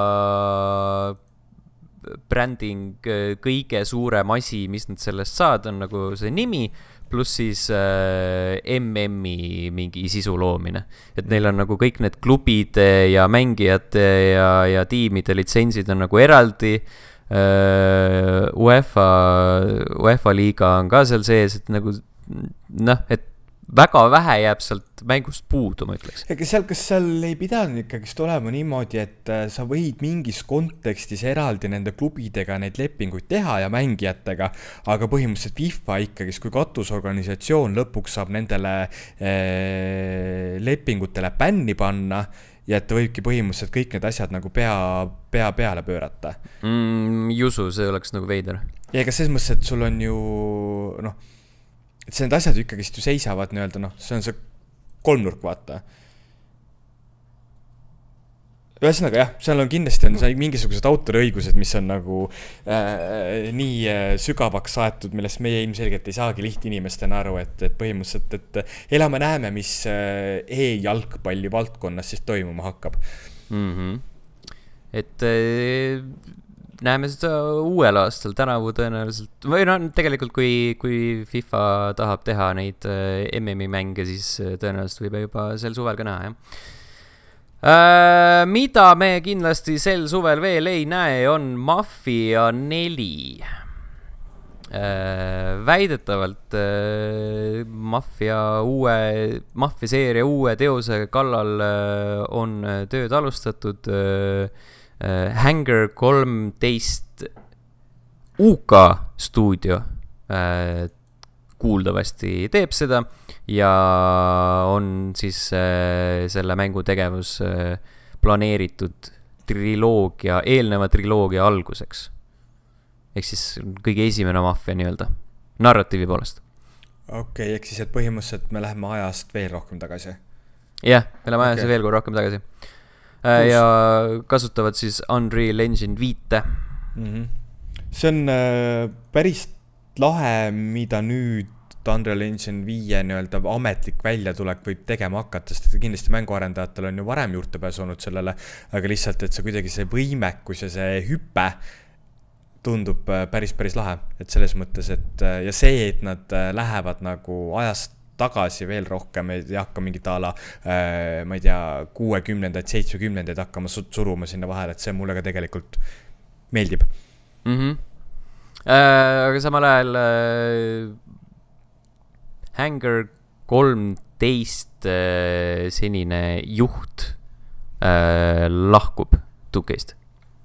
branding kõige suurem asi, mis nad sellest saad, on nagu see nimi, pluss siis MM-i mingi sisu loomine. Et neil on nagu kõik need klubide ja mängijate ja tiimide litsentsid on nagu eraldi. UEFA liiga on ka seal sees, et nagu et väga vähe jääb sealt mängust puudu, ma ütleks. Kas seal ei pidanud ikkagist olema niimoodi, et sa võid mingis kontekstis eraldi nende klubidega neid lepinguid teha ja mängijatega, aga põhimõtteliselt FIFA ikkagist, kui katusorganisatsioon lõpuks saab nendele lepingutele bänni panna ja et ta võibki põhimõtteliselt kõik need asjad nagu pea peale pöörata. Jusu, see oleks nagu veider. Ja ega selles mõttes, et sul on ju et see need asjad ikkagist ju seisavad see on see kolmnurk, vaata. ühesõnaga jah, seal on kindlasti on mingisugused autoriõigused, mis on nagu nii sügavaks saetud, millest meie ilmselgelt ei saagi lihtinimestena aru, et põhimõtteliselt, et elame-näeme, mis e-jalgpalli valdkonnas siis toimuma hakkab. Et näeme seda uuel aastal, tänavu tõenäoliselt, või no tegelikult kui FIFA tahab teha neid MM-i mänge, siis tõenäoliselt võib juba sel suvel ka näha, jah. Mida me kindlasti sel suvel veel ei näe, on Mafia 4. Väidetavalt Mafia seeria uue teose kallal on tööd alustatud. Hangar 13 UK stuudio kuuldavasti teeb seda ja on siis selle mängu tegevus planeeritud eelneva triloogia alguseks. Ehk siis kõige esimene Mafia nii-öelda, narratiivi poolest. Okei, ehk siis, et põhimõtteliselt me läheme ajast veel rohkem tagasi. Jah, me läheme ajast veel rohkem tagasi. Ja kasutavad siis Unreal Engine 5. See on päris lahe, mida nüüd Unreal Engine 5 nii-öelda ametlik väljatulek võib tegema hakata, sest kindlasti mänguarendajatel on ju varem juurdepääs olnud sellele, aga lihtsalt, et see kuidagi see võimekus ja see hüpe tundub päris lahe, et selles mõttes, et ja see, et nad lähevad nagu ajast tagasi veel rohkem, ei hakka mingit ala, ma ei tea, 60-ndaid, 70-ndaid hakkama suruma sinna vahele, et see mulle ka tegelikult meeldib. Aga samal ajal Hangar 13 senine juht lahkub 2K'st.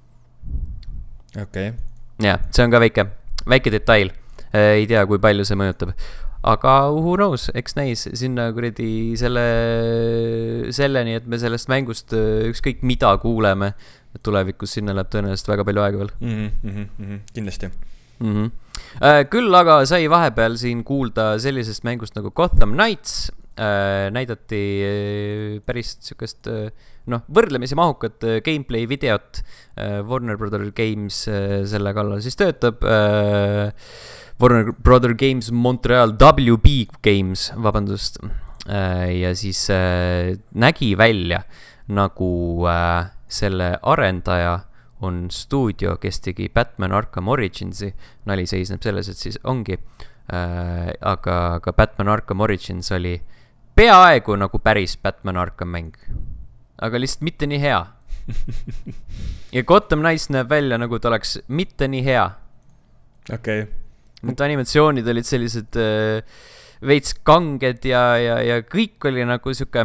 Okei. Jah, see on ka väike detail. Ei tea, kui palju see mõjutab. Aga who knows, eks näis sinna kuradi selleni, et me sellest mängust ükskõik mida kuuleme. Tulevikus sinna läheb tõenäoliselt väga palju aega veel. Kindlasti. Küll aga sai vahepeal siin kuulda sellisest mängust nagu Gotham Knights. Näidati päris sükest võrdlemisi mahukat gameplay videot. Warner Brothers Games selle kallal siis töötab. Warner Brothers Games Montreal WB Games, vabandust. Ja siis nägi välja nagu selle arendaja on stuudio, kes tegi Batman Arkham Originsi. Nali seisneb selles, et siis ongi. Aga Batman Arkham Origins oli peaaegu nagu päris Batman Arkham mäng. Aga lihtsalt mitte nii hea. Ja Gotham Knights näeb välja nagu ta oleks mitte nii hea. Okei. Need animatsioonid olid sellised veits kanged ja kõik oli nagu siuke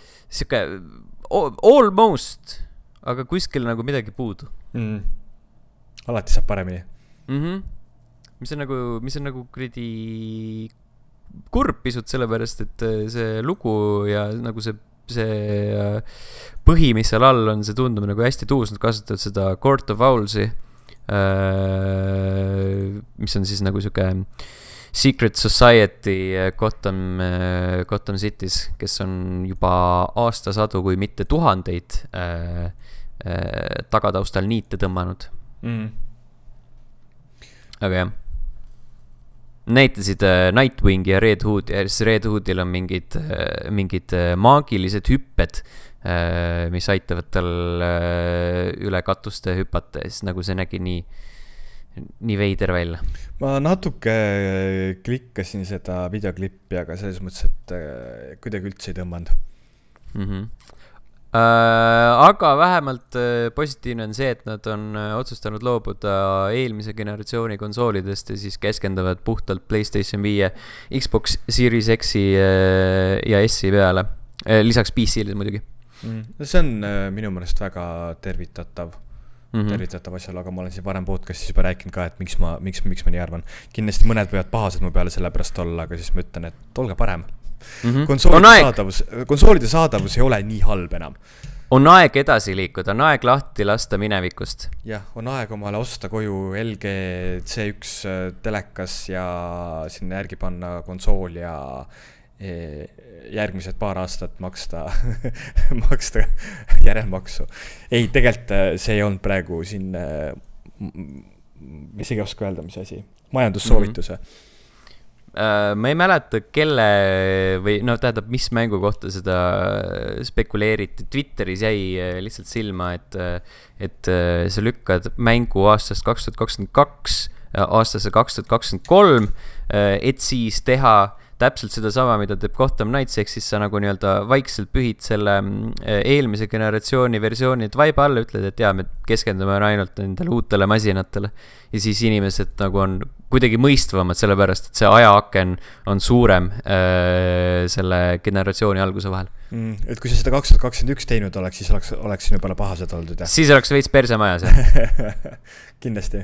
almost, aga kuskil nagu midagi puudu. Alati saab paremini. Mis on nagu kuradi kurb pisut sellepärast, et see lugu ja nagu see põhi, mis seal all on, see tundub nagu hästi tuus. Nad kasutavad seda Court of Owls'i, mis on siis nagu siuke Secret Society Gotham Cities, kes on juba aastasadu, kui mitte tuhandeid tagataustal niite tõmmanud. Aga jah, näitasid Nightwing ja Red Hood ja siis Red Hoodil on mingid maagilised hüpped, mis aitavad tal üle katuste hüpata, siis nagu see nägi nii veider välja. Ma natuke klikkasin seda videoklippi, aga selles mõttes, et kuidagi üldse ei tõmmanud. Aga vähemalt positiivne on see, et nad on otsustanud loobuda eelmise generatsiooni konsoolidest ja siis keskenduvad puhtalt PlayStation 5, Xbox Series X-i ja S-i peale, lisaks PC-le muidugi. See on minu meelest väga tervitatav asjal, aga ma olen siin varem podcastis juba rääkinud ka, et miks ma nii arvan. Kindlasti mõned võivad pahased mu peale selle pärast olla, aga siis ma ütlen, et olge parem. Konsoolide saadavus ei ole nii halb enam. On aeg edasi liikuda, on aeg lahti lasta minevikust. Jah, on aeg omale osta koju LG C1 telekas ja sinna järgi panna konsool ja järgmised paar aastat maksta maksta järelmaksu. Ei, tegelikult see ei olnud praegu siin, mis ei oska öelda, mis asi, majandussoovituse. Ma ei mäleta, kelle või tähendab, mis mängu kohta seda spekuleeriti. Twitteris jäi lihtsalt silma, et sa lükkad mängu aastast 2022 aastasse 2023, et siis teha täpselt seda sama, mida teeb Gotham Knights, ehk siis sa nagu nii-öelda vaikselt pühid selle eelmise generatsiooni versioonid vaiba alla, ütled, et jaa, me keskendume ainult nendele uutele masinatele. Ja siis inimesed nagu on kuidagi mõistvamad, sellepärast, et see ajaaken on suurem selle generatsiooni alguse vahel. Et kui sa seda 2021 teinud oleks, siis oleks siin juba pahased oldud. Ja? Siis oleks veits perse majas, jah? Kindlasti.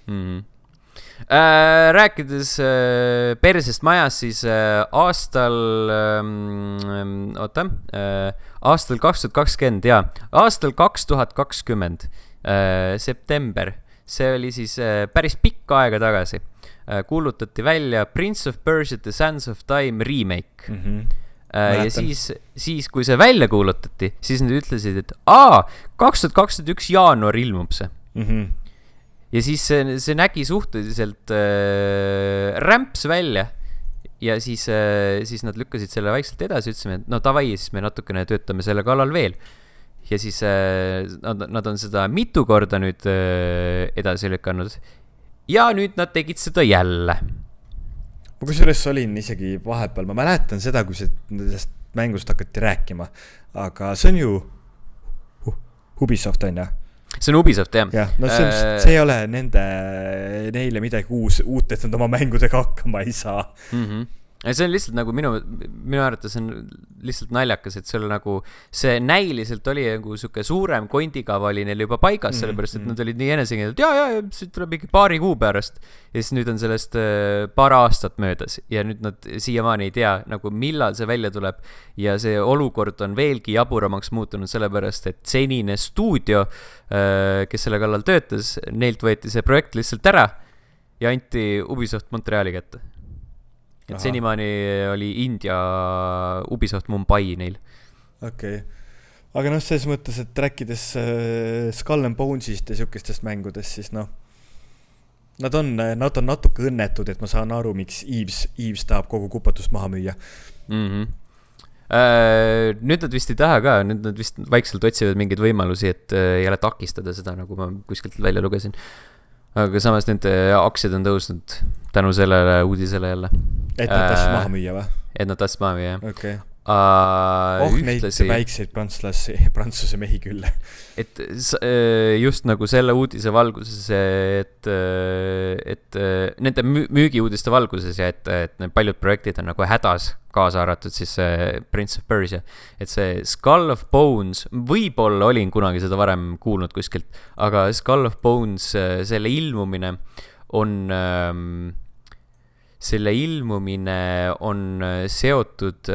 Rääkides persest majas, siis aastal 2020, jaa, aastal 2020 september, see oli siis päris pikka aega tagasi, kuulutati välja Prince of Persia The Sands of Time remake. Ja siis, kui see välja kuulutati, siis nad ütlesid, et 2021 jaanuar ilmub see. Ja siis see nägi suhteliselt rämps välja ja siis nad lükkasid selle vaikselt edasi, ütlesime, et davai, siis me natukene töötame selle kallal veel. Ja siis nad on seda mitu korda nüüd edasi lükanud ja nüüd nad tegid seda jälle. Ma kusjuures olin isegi vahepeal, ma mäletan seda, kui sellest mängust hakati rääkima, aga see on ju Ubisoft on, jah? See on Ubisoft, jah. Jah, see ei ole neile midagi uut, et nad oma mängudega hakkama ei saa. See on lihtsalt nagu minu arvates on lihtsalt naljakas, et seal nagu see näiliselt oli nagu siuke suurem kondikava oli neil juba paigas, sellepärast, et nad olid nii enesekindlad, ja see tuleb ikka paari kuu pärast. Ja siis nüüd on sellest paar aastat möödas ja nüüd nad siiamaani ei tea, nagu millal see välja tuleb. Ja see olukord on veelgi jaburamaks muutunud, sellepärast, et senine stuudio, kes selle kallal töötas, neilt võeti see projekt lihtsalt ära ja anti Ubisoft Montreali kätte. Et senimaani oli India Ubisoft Mumbai neil. Okei. Aga selles mõttes, et rääkides Skull and Bonesist ja siukestest mängudest, siis nad on natuke õnnetud, et ma saan aru, miks Eves tahab kogu kupatust maha müüa. Nüüd nad vist ei taha ka, nüüd nad vist vaikselt otsivad mingeid võimalusi, et ei ole takistada seda, nagu ma kuskilt välja lugesin. Aga samas nende aktsiad on tõusnud tänu sellele uudisele jälle. Et nad tahtsid maha müüa, või? Et nad tahtsid maha müüa, jah. Okay. Neid väikseid prantsuse mehi küll. Et just nagu selle uudise valguses, et nende müügiuudiste valguses ja et paljud projektid on nagu hädas, kaasa arvatud siis Prince of Persia. Et see Skull of Bones, võib-olla olin kunagi seda varem kuulnud kuskilt, aga Skull of Bones, selle ilmumine on seotud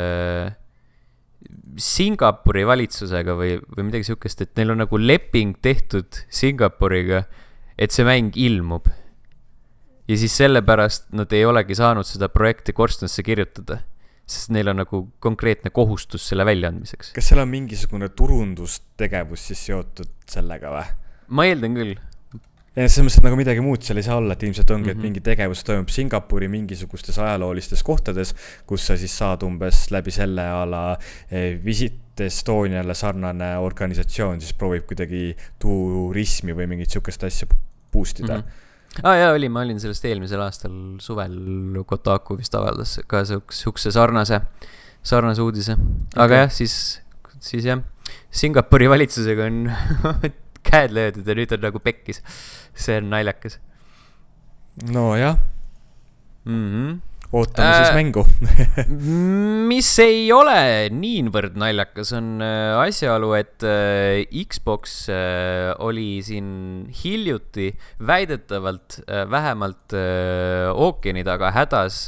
Singapuri valitsusega või midagi siukest, et neil on nagu leping tehtud Singapuriga, et see mäng ilmub. Ja siis sellepärast nad ei olegi saanud seda projekti korstnasse kirjutada, sest neil on nagu konkreetne kohustus selle väljaandmiseks. Kas seal on mingisugune turundustegevus siis seotud sellega või? Ma eeldan küll. Ja selles mõttes, et nagu midagi muud seal ei saa olla, et ilmselt ongi, et mingi tegevus toimub Singapuri mingisugustes ajaloolistes kohtades, kus sa siis saad umbes läbi selle ala Visit Estoniale sarnane organisatsioon, siis proovib kuidagi turismi või mingit siukest asja boostida. Jaa, ma olin sellest eelmisel aastal suvel Kotaku vist avaldas ka siukse sarnase uudise. Aga jah, siis jah, Singapuri valitsusega on käed löödud ja nüüd on nagu pekkis. See on naljakas. No jah. Ootame siis mängu. Mis ei ole niivõrd naljakas on asjaolu, et Xbox oli siin hiljuti väidetavalt vähemalt ookeani taga hädas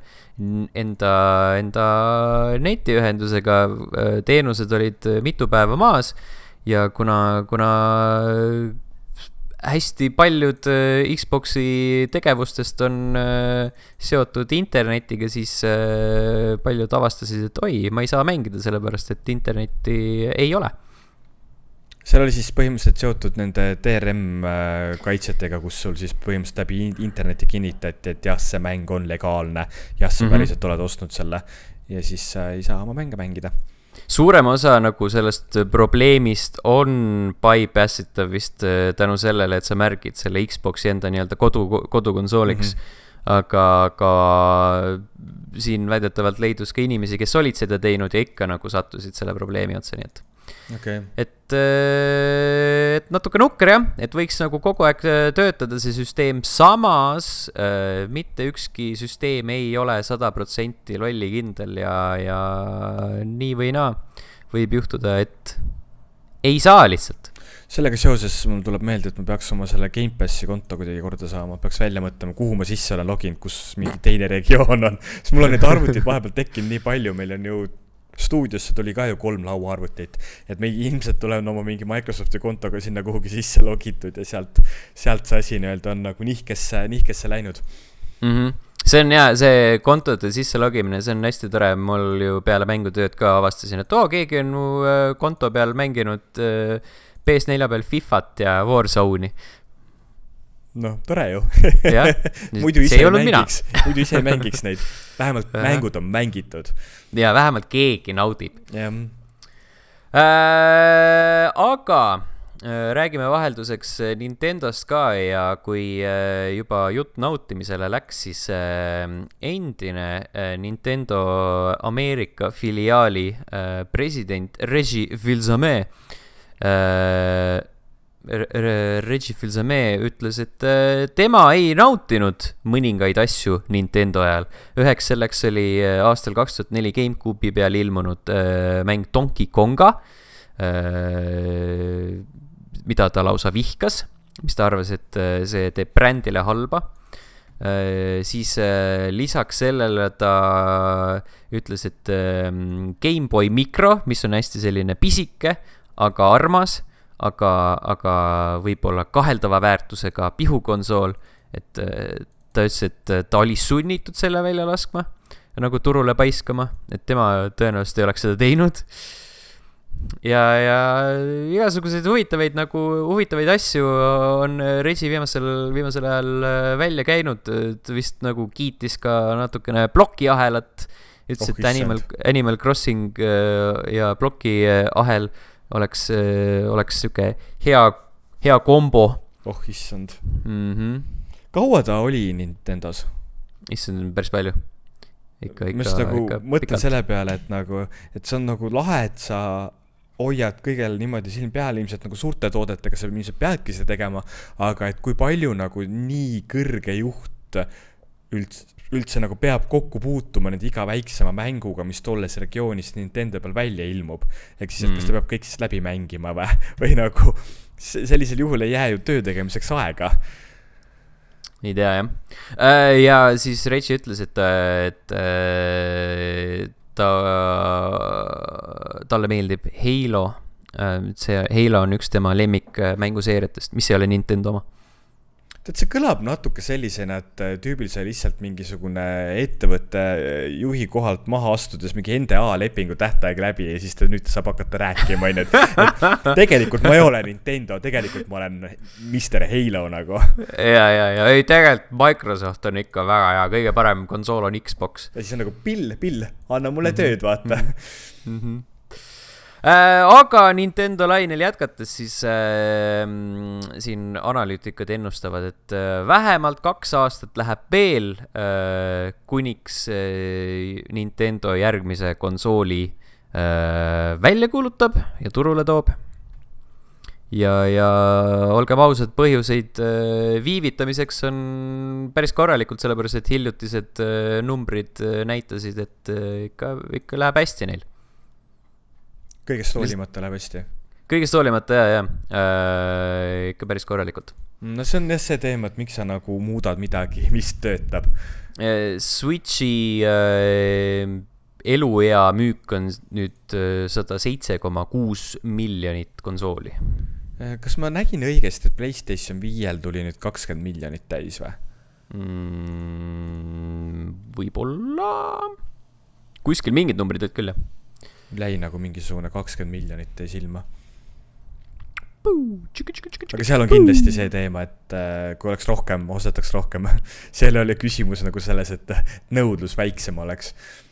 enda netiühendusega. Teenused olid mitu päeva maas ja kuna hästi paljud Xbox'i tegevustest on seotud internetiga, siis paljud avastasid, et oi, ma ei saa mängida sellepärast, et internetti ei ole. Seal oli siis põhimõtteliselt seotud nende DRM kaitsetega, kus sul siis põhimõtteliselt läbi interneti kinnitati, et jah, see mäng on legaalne, jah, sa päriselt oled ostnud selle ja siis ei saa oma mänge mängida. Suurem osa nagu sellest probleemist on bypass itav vist tänu sellele, et sa märgid selle Xbox'i enda nii-öelda kodukonsooliks. Aga siin väidetavalt leidus ka inimesi, kes olid seda teinud ja ikka nagu sattusid selle probleemi otsa, nii et Okay. Et natuke nukker jah, et võiks nagu kogu aeg töötada see süsteem, samas mitte ükski süsteem ei ole 100% lollikindel ja nii või naa võib juhtuda, et ei saa lihtsalt. Sellega seoses mul tuleb meelde, et ma peaks oma selle Game Passi konto kuidagi korda saama, peaks välja mõtlema, kuhu ma sisse olen loginud, kus mingi teine regioon on, sest mul on neid arvutid vahepeal tekkinud nii palju, meil on ju stuudiosse tuli ka ju 3 lauaarvutit, et me ilmselt tuleme oma mingi Microsofti kontoga sinna kuhugi sisse logitud ja sealt see asi nii-öelda on nagu nihkesse läinud. See on jah, see kontode sisse logimine, see on hästi tore, mul ju peale mängutööd ka avastasin, et keegi on mu konto peal mänginud PS4 peal Fifat ja Warzone'i. No, tore ju. muidu ise ei mängiks neid. Vähemalt mängud on mängitud. Ja vähemalt keegi naudib. Aga räägime vahelduseks Nintendost ka ja kui juba jutt nautimisele läks, siis endine Nintendo Ameerika filiaali president Reggie Fils-Aimé Reggie Fils-Aimé ütles, et tema ei nautinud mõningaid asju Nintendo ajal. Üheks selleks oli aastal 2004 GameCube'i peal ilmunud mäng Donkey Konga, mida ta lausa vihkas, mis ta arvas, et see teeb brändile halba. Siis lisaks sellele ta ütles, et Game Boy Micro, mis on hästi selline pisike, aga armas, aga võib-olla kaheldava väärtusega pihukonsool, et ta ütles, et ta oli sunnitud selle välja laskma ja nagu turule paiskama, et tema tõenäoliselt ei oleks seda teinud. Ja igasuguseid huvitavaid asju on Reggie viimasel ajal välja käinud, vist nagu kiitis ka natukene plokiahelat, ütles, et Animal Crossing ja plokiahel oleks siuke hea kombo. Issand. Kaua ta oli Nintendos? Issand, päris palju. Ikka mõtlen selle peale, et see on nagu lahe, et sa hoiad kõigel niimoodi silm peal, ilmselt nagu suurte toodetega sa ilmselt peadki seda tegema, aga et kui palju nagu nii kõrge juht üldse nagu peab kokku puutuma nüüd iga väiksema mänguga, mis tolles regioonis Nintendo peal välja ilmub. Ehk siis, et kas ta peab kõik siis läbi mängima või nagu sellisel juhul ei jää ju töö tegemiseks aega. Ei tea, jah. Ja siis Reggie ütles, et talle meeldib Halo. See Halo on üks tema lemmik mänguseeriatest, mis ei ole Nintendo oma. See kõlab natuke sellisena, et tüübil sai lihtsalt mingisugune ettevõtte juhi kohalt maha astudes mingi NDA lepingu tähtaeg läbi ja siis ta nüüd saab hakata rääkima. Et tegelikult ma ei ole Nintendo, tegelikult ma olen Mr. Halo nagu. Ja, ei tegelikult Microsoft on ikka väga hea, kõige parem konsool on Xbox. Ja siis on nagu Bill, anna mulle tööd, vaata. Aga Nintendo lainel jätkates siis siin analüütikad ennustavad, et vähemalt 2 aastat läheb veel kuniks Nintendo järgmise konsooli välja kuulutab ja turule toob. Ja olgem ausad, põhjuseid viivitamiseks on päris korralikult, sellepärast et hiljutised numbrid näitasid, et ikka läheb hästi neil. Kõigest hoolimata läheb hästi. Kõigest hoolimata, ikka päris korralikult. No see on jah see teema, et miks sa nagu muudad midagi, mis töötab. Switchi eluea müük on nüüd 107,6 miljonit konsooli. kas ma nägin õigesti, et PlayStation 5-l tuli nüüd 20 miljonit täis või? Võib-olla kuskil mingid numbrid olid küll, jah. Läi nagu mingisugune 20 miljonit täis ilma. Aga seal on kindlasti see teema, et kui oleks rohkem, ostetaks rohkem. Seal oli küsimus nagu selles, et nõudlus väiksem oleks.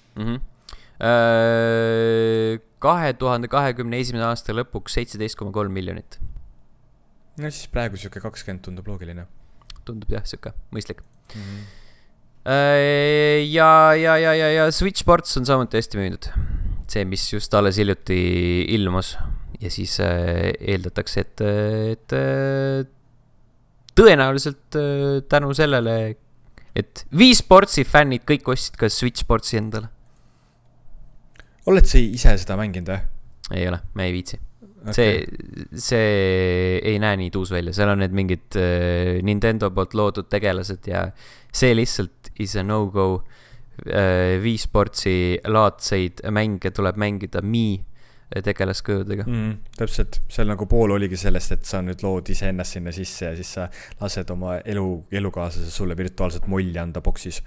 2021. aasta lõpuks 17,3 miljonit. No siis praegu siuke 20 tundub loogiline. Tundub jah, siuke mõistlik. Ja Switch Sports on samuti hästi müünud. See, mis just alles hiljuti ilmus. Ja siis eeldatakse, et tõenäoliselt tänu sellele, et Wii Sportsi fännid kõik ostsid ka Switch Sportsi endale. Oled sa ise seda mänginud või? Ei ole, me ei viitsi. Okay. See ei näe nii tuus välja. Seal on need mingid Nintendo poolt loodud tegelased ja see lihtsalt is a no-go. Wii Sportsi laadseid mänge tuleb mängida tegelasköödega. Täpselt, seal nagu pool oligi sellest, et sa nüüd lood ise ennast sinna sisse ja siis sa lased oma elukaaslase sulle virtuaalselt molli anda boksis.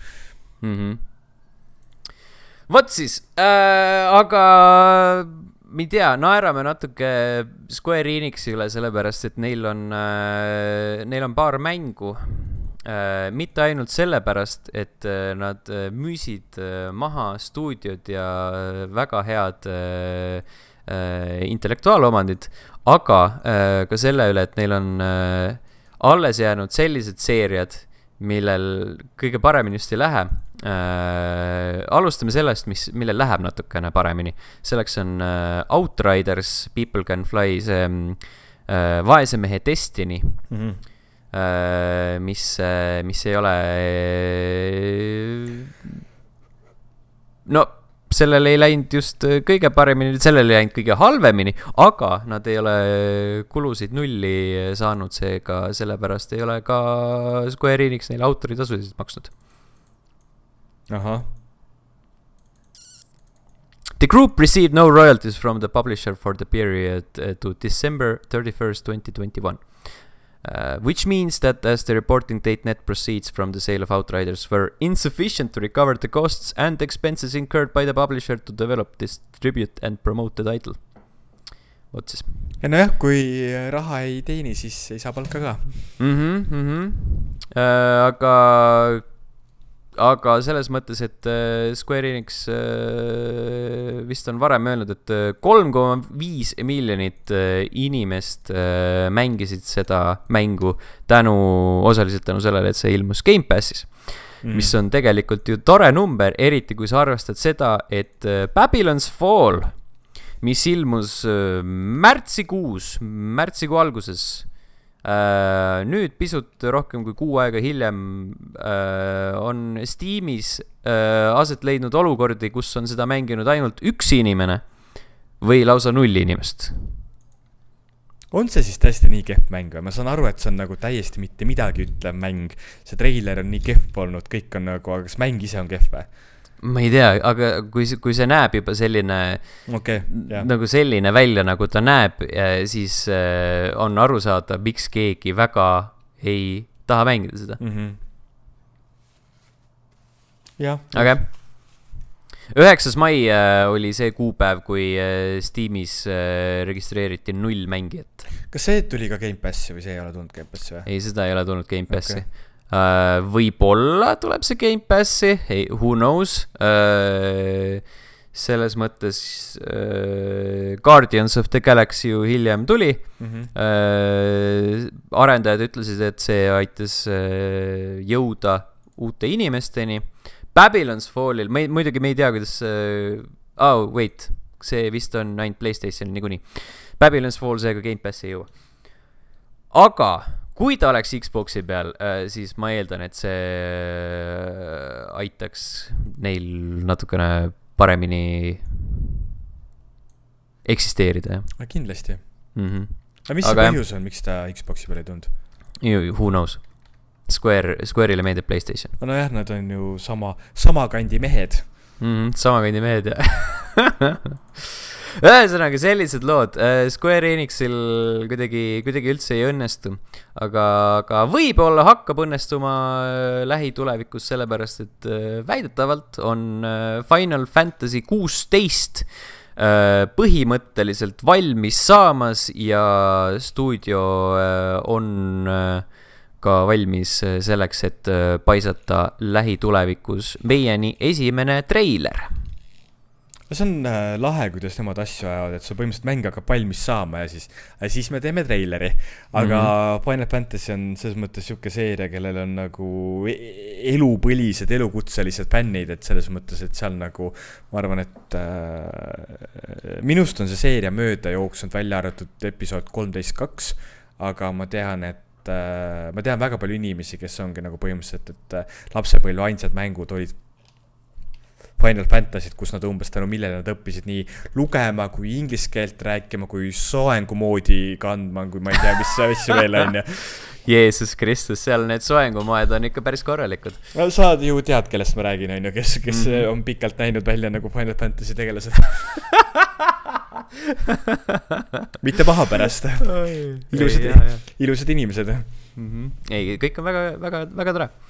Vot siis, aga ma ei tea, naerame natuke Square Enixi üle sellepärast, et neil on paar mängu. Mitte ainult sellepärast, et nad müüsid maha stuudiod ja väga head intellektuaalomandid, aga ka selle üle, et neil on alles jäänud sellised seeriad, millel kõige paremini just ei lähe. Alustame sellest, millel läheb natukene paremini. Selleks on Outriders, People Can Fly, see vaese mehe Destiny, mis ei ole no sellel ei läinud just kõige paremini, sellel ei läinud kõige halvemini, aga nad ei ole kulusid nulli saanud, seega sellepärast ei ole ka Square Enix neile autoritasusid maksnud. Aha. The group received no royalties from the publisher for the period to December 31st, 2021. Which means that as the reporting date, net proceeds from the sale of Outriders were insufficient to recover the costs and expenses incurred by the publisher to develop, distribute and promote the title. Vot siis. Ja nojah, kui raha ei teeni, siis ei saa palka ka. Aga selles mõttes, et Square Enix vist on varem öelnud, et 3,5 miljonit inimest mängisid seda mängu osaliselt tänu sellele, et see ilmus Game Passis, mis on tegelikult ju tore number, eriti kui sa arvestad seda, et Babylon's Fall, mis ilmus märtsikuu alguses, nüüd pisut rohkem kui kuu aega hiljem on Steamis aset leidnud olukordi, kus on seda mänginud ainult üks inimene või lausa 0 inimest. On see siis tõesti nii kehv mäng või? Ma saan aru, et see on nagu täiesti mitte midagi ütlev mäng. See treiler on nii kehv olnud, kõik on nagu, aga kas mäng ise on kehv või? Ma ei tea, aga kui see näeb juba selline nagu selline välja, nagu ta näeb, siis on aru saada, miks keegi väga ei taha mängida seda. Aga 9. mai oli see kuupäev, kui Steamis registreeriti 0 mängijat. Kas see tuli ka Game Passi või see ei ole tulnud Game Passi või? Ei, seda ei ole tulnud Game Passi. Võib-olla tuleb see Game Passi, who knows. Selles mõttes Guardians of the Galaxy ju hiljem tuli. Arendajad ütlesid, et see aitas jõuda uute inimesteni. Babylon's Fallil, muidugi me ei tea, kuidas see vist on ainult PlayStation niikuinii. Babylon's Fall seega Game Passi ei jõua. Aga kui ta oleks Xboxi peal, siis ma eeldan, et see aitaks neil natukene paremini eksisteerida. Kindlasti. Aga mis see põhjus on, miks ta Xboxi peal ei tulnud? Who knows? Square'ile meeldib PlayStation. No jah, nad on ju sama kandi mehed. Sama kandi mehed, jah. ühesõnaga sellised lood. Square Enixil kuidagi üldse ei õnnestu. Aga võib-olla hakkab õnnestuma lähitulevikus, sellepärast et väidetavalt on Final Fantasy 16 põhimõtteliselt valmis saamas ja stuudio on ka valmis selleks, et paisata lähitulevikus meieni esimene treiler. See on lahe, kuidas nemad asju ajavad, et sul põhimõtteliselt mäng hakkab valmis saama ja siis me teeme treileri. Aga Final Fantasy on selles mõttes siuke seeria, kellel on nagu elupõlised, elukutselised fännid, et selles mõttes, et seal nagu, ma arvan, et minust on see seeria mööda jooksnud välja arvatud episood 13.2, aga ma tean väga palju inimesi, kes ongi nagu põhimõtteliselt, et lapsepõlve ainsad mängud olid Final Fantasy't, kus nad umbes tänu millele nad õppisid nii lugema kui inglise keelt rääkima, kui soengu moodi kandma, kui ma ei tea, mis asju veel on. Jeesus Kristus, seal need soengumoed on ikka päris korralikud. No, sa ju tead, kellest ma räägin, on ju, kes on pikalt näinud välja nagu Final Fantasy tegelased. Mitte paha pärast. Ilusad inimesed. Ei, kõik on väga, väga, väga tore.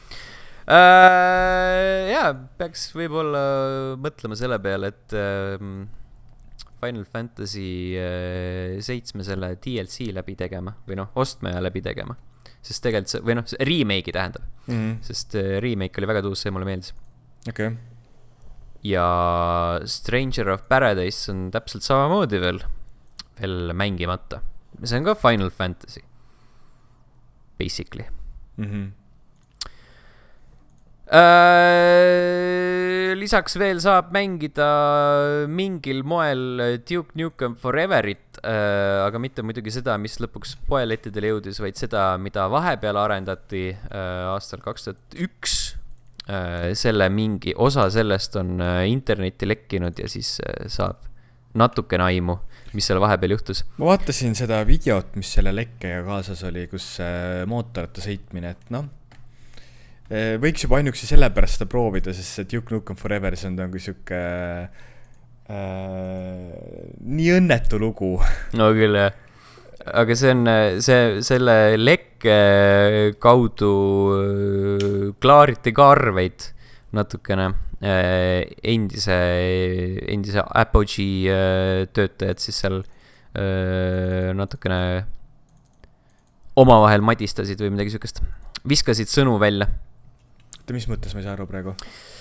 Peaks võib-olla mõtlema selle peale, et Final Fantasy 7 selle DLC läbi tegema või ostme ja läbi tegema, sest tegelikult või remake'i tähendab, sest remake oli väga tuus, see mulle meeldis. Okay. Ja Stranger of Paradise on täpselt samamoodi veel mängimata. See on ka Final Fantasy basically. Lisaks veel saab mängida mingil moel Duke Nukem Foreverit, aga mitte muidugi seda, mis lõpuks poelettidele jõudis, vaid seda, mida vahepeal arendati aastal 2001. Selle mingi osa sellest on internetti lekkinud ja siis saab natukene aimu, mis seal vahepeal juhtus. Ma vaatasin seda videot, mis selle lekkega kaasas oli, kus mootorite sõitmine, et võiks juba ainuksi selle pärast seda proovida, sest see Duke Nukem Forever, see on nagu siuke nii õnnetu lugu. No küll, jah. Aga see on selle lekke kaudu klaariti ka arveid natukene. Endise Apogee töötajad siis seal natukene omavahel madistasid või midagi siukest. Viskasid sõnu välja. Mis mõttes ma ei saa aru praegu?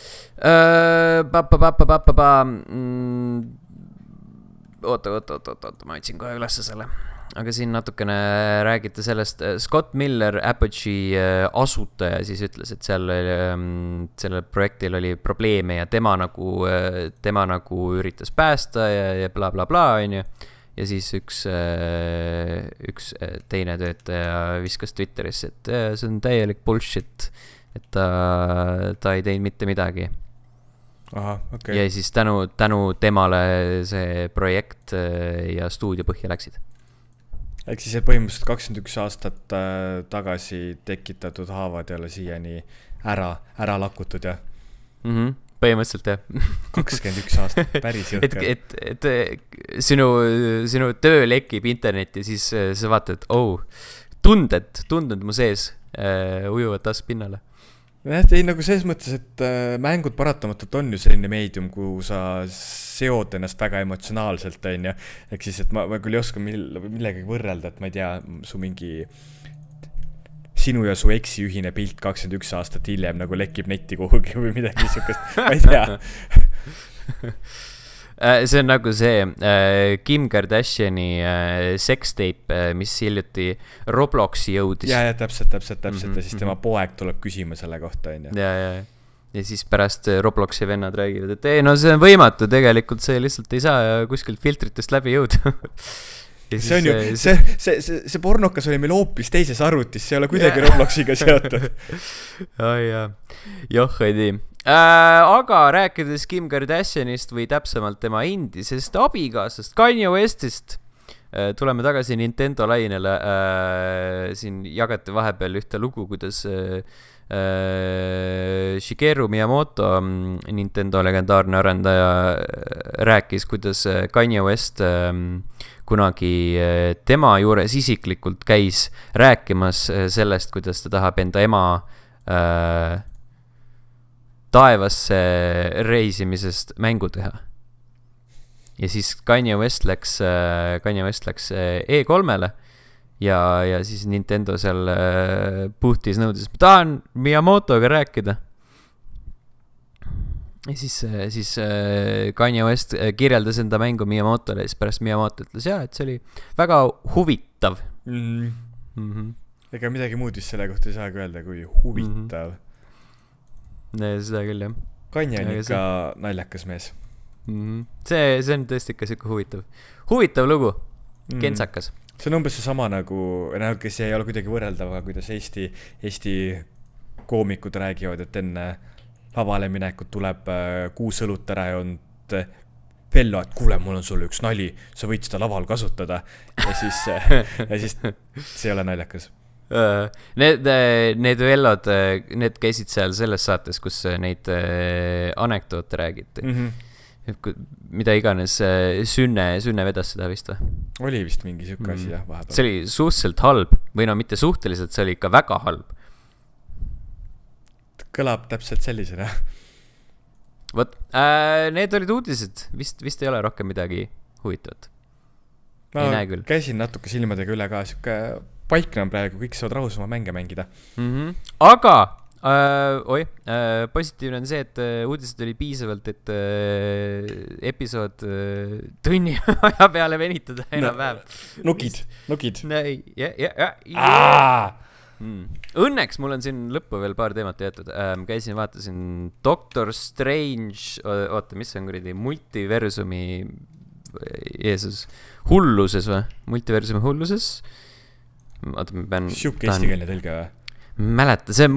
Oota, ma ütsin kohe ülesse selle. Aga siin natukene räägite sellest. Scott Miller, Apogee asutaja, siis ütles, et sellel projektil oli probleeme ja tema nagu üritas päästa ja bla bla bla, on ju. Ja siis üks teine töötaja viskas Twitterisse, et see on täielik bullshit, et ta ei teinud mitte midagi. Aha, okay. Ja siis tänu temale see projekt ja stuudio põhja läksid. Ehk siis põhimõtteliselt 21 aastat tagasi tekitatud haavad ei ole siiani ära lakutud, jah? Põhimõtteliselt, jah. 21 aastat, päris jõhker. Et sinu töö lekib internetti, siis sa vaatad, tunded mu sees ujuvad taas pinnale. Ei, nagu selles mõttes, et mängud paratamatult on ju selline meedium, kuhu sa seod ennast väga emotsionaalselt, on ju. Ehk siis, et ma küll ei oska millegagi võrrelda, et ma ei tea, sinu ja su eksi ühine pilt 21 aastat hiljem nagu lekib netti kuhugi või midagi niisugust, ma ei tea. See on nagu see Kim Kardashiani sextape, mis hiljuti Robloxi jõudis. Ja täpselt. Ja siis tema poeg tuleb küsima selle kohta, on ju. Ja siis pärast Robloxi vennad räägivad, et ei, no see on võimatu, tegelikult see lihtsalt ei saa kuskilt filtritest läbi jõuda. See on ju, see pornokas oli meil hoopis teises arvutis, see ei ole kuidagi Robloxiga seotud. Joh, ei tii. Aga rääkides Kim Kardashianist või täpsemalt tema endisest abikaasast Kanye Westist, tuleme tagasi Nintendo lainele. Siin jagati vahepeal ühte lugu, kuidas Shigeru Miyamoto, Nintendo legendaarne arendaja, rääkis, kuidas Kanye West kunagi tema juures isiklikult käis rääkimas sellest, kuidas ta tahab enda ema taevasse reisimisest mängu teha. Ja siis Kanye West läks E3-le ja siis Nintendo seal puhtis nõudes, ma tahan Miyamotoga rääkida. Ja siis Kanye West kirjeldas enda mängu Miyamotole ja siis pärast Miyamoto ütles et see oli väga huvitav. Ega midagi muud vist selle kohta ei saagi öelda kui huvitav. Seda küll, jah. Kanye on ikka naljakas mees. See on tõesti ikka siuke huvitav lugu. Kentsakas. See on umbes seesama nagu, kes ei ole kuidagi võrreldav, aga kuidas Eesti koomikud räägivad, et enne lavale minekut tuleb 6 õlut ära joonud Vello, et kuule, mul on sulle üks nali, sa võid seda laval kasutada. Ja siis see ei ole naljakas. Need Vellod, need käisid seal selles saates, kus neid anekdoote räägiti. Mida iganes, Sünne vedas seda vist või? Oli vist mingi siuke asi, jah, vahepeal. See oli suhteliselt halb, või no mitte suhteliselt, see oli ikka väga halb. Kõlab täpselt sellisena. Võt, need olid uudised, vist ei ole rohkem midagi huvitavat. Ei näe küll. Käisin natuke silmadega üle ka, siuke paikne on praegu, kõik saavad rahus oma mänge mängida. Aga positiivne on see, et uudised oli piisavalt, et episood tunni aja peale venitada enam-vähem. Nukid. Õnneks mul on siin lõppu veel paar teemat jäetud. Käisin, vaatasin Doctor Strange, mis see on kuradi, multiversumi hulluses või? Multiversumi hulluses? Siuke eestikeelne tõlge või? Mäleta, see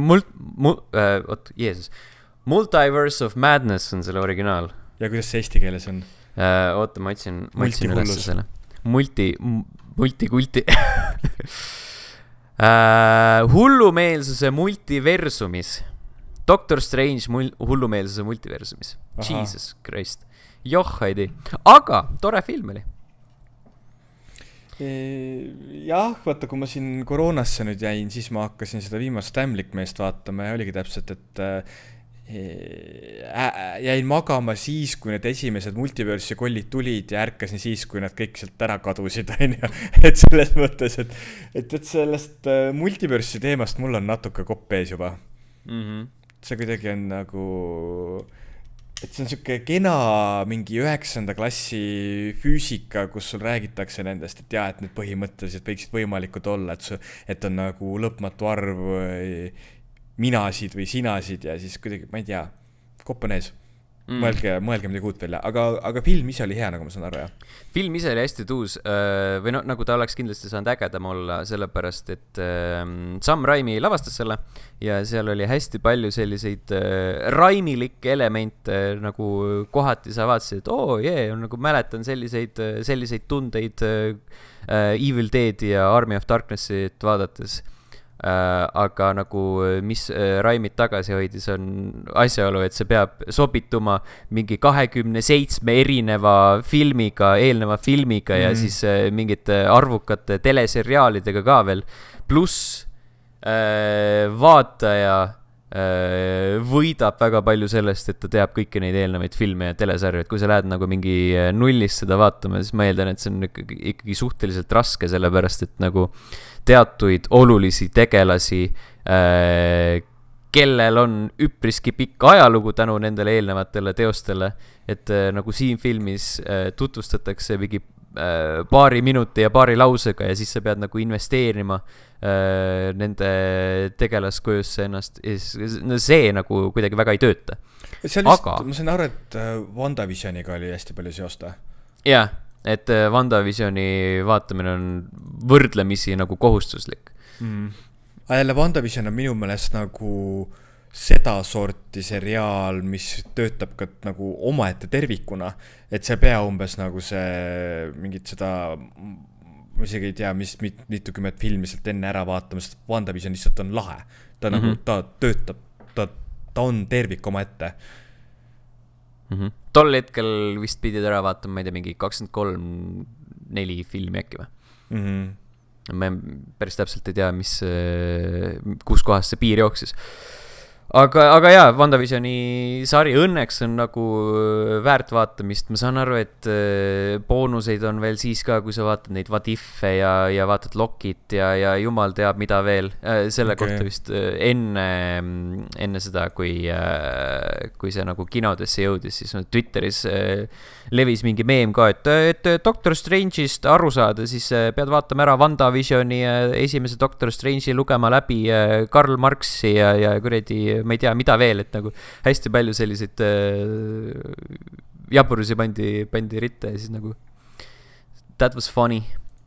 Multiverse of Madness on selle originaal. Ja kuidas see eesti keeles on? Oota, ma otsin üles selle. Multikulti. Hullumeelsuse multiversumis. Doctor Strange hullumeelsuse multiversumis. Jesus Christ. Joh, Heidi. Aga tore film oli. Jah, vaata, kui ma siin koroonasse nüüd jäin, siis ma hakkasin seda viimast Stanley't meest vaatama ja oligi täpselt, et jäin magama siis, kui need esimesed multiversi kollid tulid ja ärkasin siis, kui nad kõik sealt ära kadusid. Et selles mõttes, et sellest multiversi teemast mul on natuke kopp ees juba. See kuidagi on nagu... Et see on siuke kena mingi 9. klassi füüsika, kus sul räägitakse nendest, et et need põhimõtteliselt võiksid võimalikud olla, et on nagu lõpmatu arv minasid või sinasid ja siis kuidagi, ma ei tea, kopp on ees. Mõelge midagi uut välja, aga film ise oli hea, nagu ma saan aru, jah. Film ise oli hästi tuus, või no, nagu ta oleks kindlasti saanud ägedam olla, sellepärast, et Sam Raimi lavastas selle ja seal oli hästi palju selliseid raimilikke elemente, nagu kohati sa vaatasid, et nagu mäletan selliseid tundeid Evil Dead ja Army of Darknessit vaadates. Aga nagu mis Raimit tagasi hoidis on asjaolu, et see peab sobituma mingi 27 erineva eelneva filmiga ja siis mingite arvukate teleseriaalidega ka veel, pluss vaataja võidab väga palju sellest, et ta teab kõiki neid eelnevaid filme ja telesarju, et kui sa lähed nagu mingi nullist seda vaatama, siis ma eeldan, et see on ikkagi suhteliselt raske, sellepärast et nagu teatuid olulisi tegelasi, kellel on üpriski pikk ajalugu tänu nendele eelnevatele teostele, et nagu siin filmis tutvustatakse mingi paari minuti ja paari lausega ja siis sa pead nagu investeerima nende tegelaskujusse ennast. See nagu kuidagi väga ei tööta. Aga... Ma sain aru, et WandaVisioniga oli hästi palju seosta. Jah, et WandaVisioni vaatamine on võrdlemisi nagu kohustuslik. Jälle WandaVision on minu meelest nagu seda sorti seriaal, mis töötab ka nagu omaette tervikuna, et see pea umbes nagu see mingit seda ma isegi ei tea, mitukümmend filmi sealt enne ära vaatama, sest WandaVision lihtsalt on lahe. Ta nagu, ta töötab, ta on tervik oma ette. Tol hetkel vist pidid ära vaatama, ma ei tea, mingi 23-4 filmi äkki või? Ma päris täpselt ei tea, kus kohas see piir jooksis. Aga jaa, WandaVisioni sari õnneks on nagu väärt vaatamist. Ma saan aru, et boonuseid on veel siis ka, kui sa vaatad neid What If'e ja vaatad Lockit ja jumal teab mida veel. Selle kohta vist enne seda, kui see nagu kinodesse jõudis, siis Twitteris levis mingi meem ka, et Doctor Strange'ist aru saada, siis pead vaatama ära WandaVisioni esimese Doctor Strange'i lugema läbi Karl Marxi ja kuradi ma ei tea, mida veel, et nagu hästi palju selliseid jaburusi pandi ritta ja siis nagu that was funny.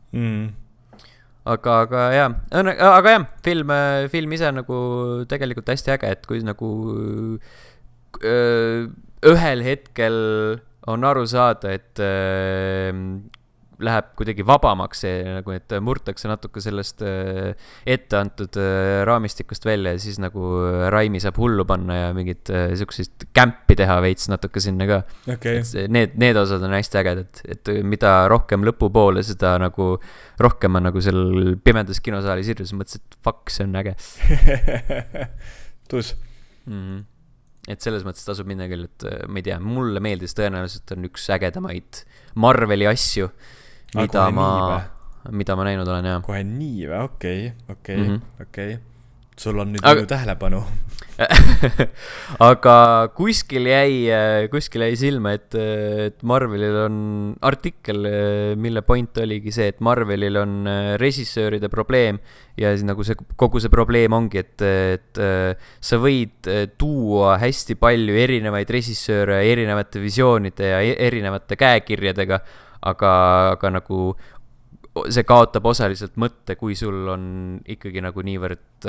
Aga jah, film ise nagu tegelikult hästi äge, et kui nagu ühel hetkel on aru saada, et läheb kuidagi vabamaks see, nagu, et murtakse natuke sellest ette antud raamistikust välja ja siis nagu Raimi saab hullu panna ja mingit sellisest kämpi teha veits natuke sinna ka. Need osad on hästi ägedad, et mida rohkem lõpupoole, seda nagu rohkem on nagu seal pimedas kinosaalis irjus, mõtlesin, et fuck, see on äge. Tuus. Et selles mõttes tasub minna küll, et ma ei tea, mulle meeldis tõenäoliselt on üks ägedamaid Marveli asju, mida ma näinud olen, jah. Kohe nii või? Okei. Sul on nüüd minu tähelepanu. Aga kuskil jäi silma, et Marvelil on artikkel, mille point oligi see, et Marvelil on režissööride probleem ja nagu kogu see probleem ongi, et sa võid tuua hästi palju erinevaid režissööre erinevate visioonide ja erinevate käekirjadega, aga nagu see kaotab osaliselt mõtte, kui sul on ikkagi nagu niivõrd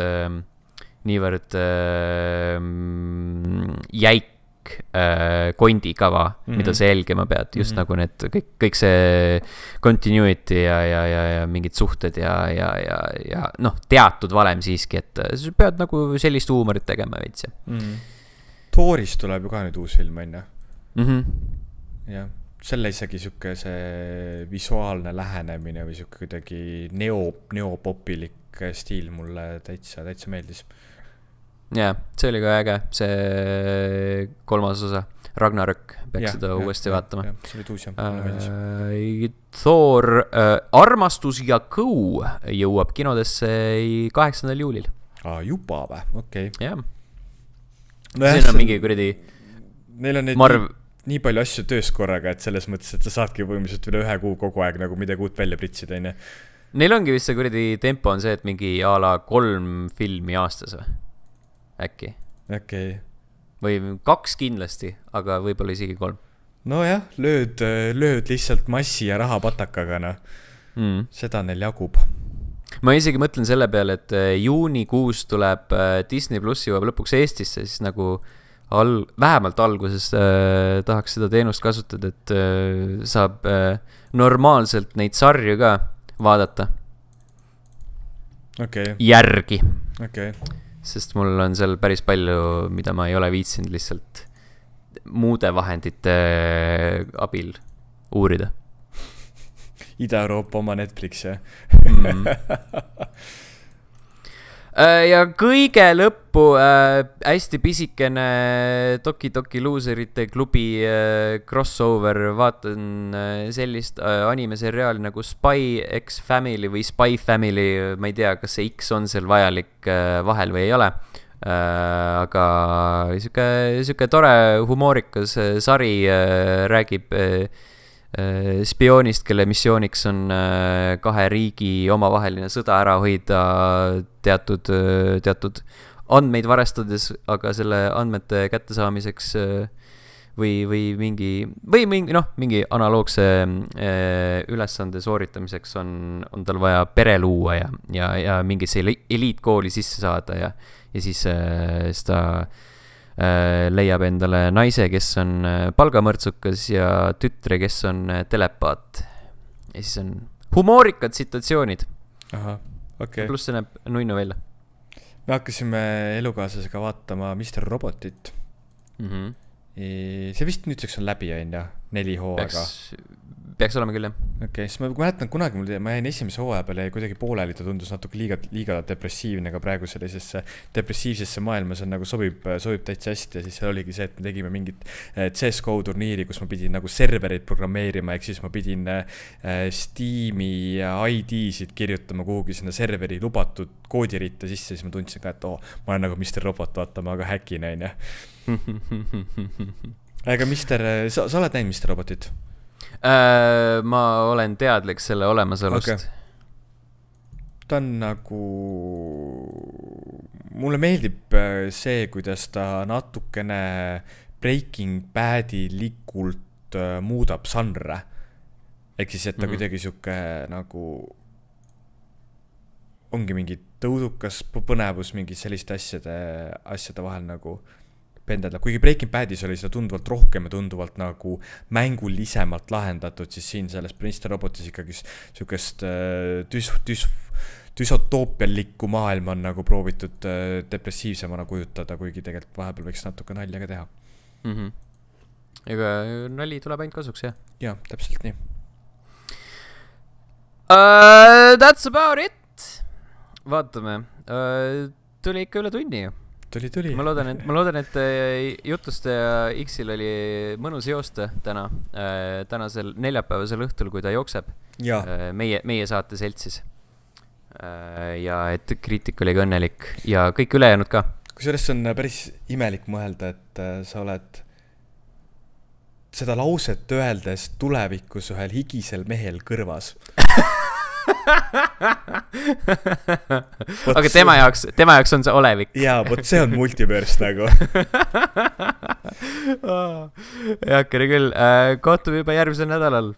jäik kondikava, mida sa jälgima pead, just nagu need kõik see continuity ja mingid suhted ja noh, teatud valem siiski, et sa pead nagu sellist huumorit tegema veits. Thorist tuleb ju ka nüüd uus film, enne. Jah. Selle isegi siuke see visuaalne lähenemine või siuke kuidagi neopopilik stiil mulle täitsa meeldis. Jaa, see oli ka äge, see 3. osa, Ragnarök, peaks seda uuesti vaatama. See oli tuus, mulle meeldis. Thor, Armastus ja Kõu jõuab kinodesse 8. juulil. Juba või? Okei. Jah. Siin on mingi kuradi neil on nii palju asju töös korraga, et selles mõttes, et sa saadki võimiliselt üle 1 kuu kogu aeg nagu midagi uut välja pritsida, enne. Neil ongi vist see kuradi tempo on see, et mingi a la 3 filmi aastas või? Äkki? Okei. Või 2 kindlasti, aga võib-olla isegi 3. No jah, lööd lihtsalt massi ja raha patakaga, Seda neil jagub. Ma isegi mõtlen selle peale, et juunikuus tuleb Disney Plus jõuab lõpuks Eestisse, siis nagu vähemalt alguses tahaks seda teenust kasutada, et saab normaalselt neid sarju ka vaadata. Järgi. Sest mul on seal päris palju, mida ma ei ole viitsinud lihtsalt muude vahendite abil uurida. Ida-Euroopa oma Netflix, jah? Ja kõige lõppu hästi pisikene Toki Loserite klubi crossover, vaatan sellist animeseriaali nagu Spy X Family või Spy Family, ma ei tea, kas see X on seal vajalik vahel või ei ole, aga siuke tore humoorikas sari räägib spioonist, kelle missiooniks on 2 riigi omavaheline sõda ära hoida teatud andmeid varestades, aga selle andmete kättesaamiseks või mingi analoogse ülesande sooritamiseks on tal vaja pere luua ja mingisse eliitkooli sisse saada ja siis ta leiab endale naise, kes on palgamõrtsukas ja tütre, kes on telepaat. Ja siis on humoorikad situatsioonid . ahah , okei . Pluss see näeb nunnu välja . me hakkasime elukaaslasega vaatama Mr. Robotit . See vist nüüdseks on läbi , on ju , 4 hooaega . Peaks olema küll , jah . okei , siis ma mäletan kunagi ma jäin esimese hooaja peale ja kuidagi pooleli ta tundus natuke liiga depressiivne , aga praegu sellisesse depressiivsesse maailma see on nagu sobib täitsa hästi ja siis seal oligi see , et me tegime mingit CSGO turniiri , kus ma pidin nagu serverit programmeerima , ehk siis ma pidin Steam'i ID-sid kirjutama kuhugi sinna serveri lubatud koodiritta sisse , siis ma tundsin ka , et ma olen nagu Mr. Robot , vaata , ma aga häkin , on ju . aga sa oled näinud Mr. Robotit ? Ma olen teadlik selle olemasolust . Ta on nagu , mulle meeldib see , kuidas ta natukene Breaking Badi likult muudab žanre . ehk siis , et ta kuidagi siuke nagu ongi mingi tõudukas põnevus mingi selliste asjade vahel nagu penderdab , kuigi Breaking Badis oli seda tunduvalt rohkem ja tunduvalt nagu mängulisemalt lahendatud , siis siin selles Mr. Robotis ikkagi siukest düsotoopialikku maailma on nagu proovitud depressiivsemana kujutada , kuigi tegelikult vahepeal võiks natuke nalja ka teha . Ega nali tuleb ainult kasuks , jah . jah , täpselt nii . That's about it . Vaatame , tuli ikka üle tunni ju . tuli . ma loodan , et Jutuste ja X-il oli mõnus joosta tänasel neljapäevasel õhtul , kui ta jookseb meie saate seltsis . ja et kriitik oli ka õnnelik ja kõik ülejäänud ka . kusjuures see on päris imelik mõelda , et sa oled seda lauset öeldes tulevikus ühel higisel mehel kõrvas . aga tema jaoks on see olevik . jaa , vot see on multiverse nagu . heakene küll , kohtume juba järgmisel nädalal . tšau .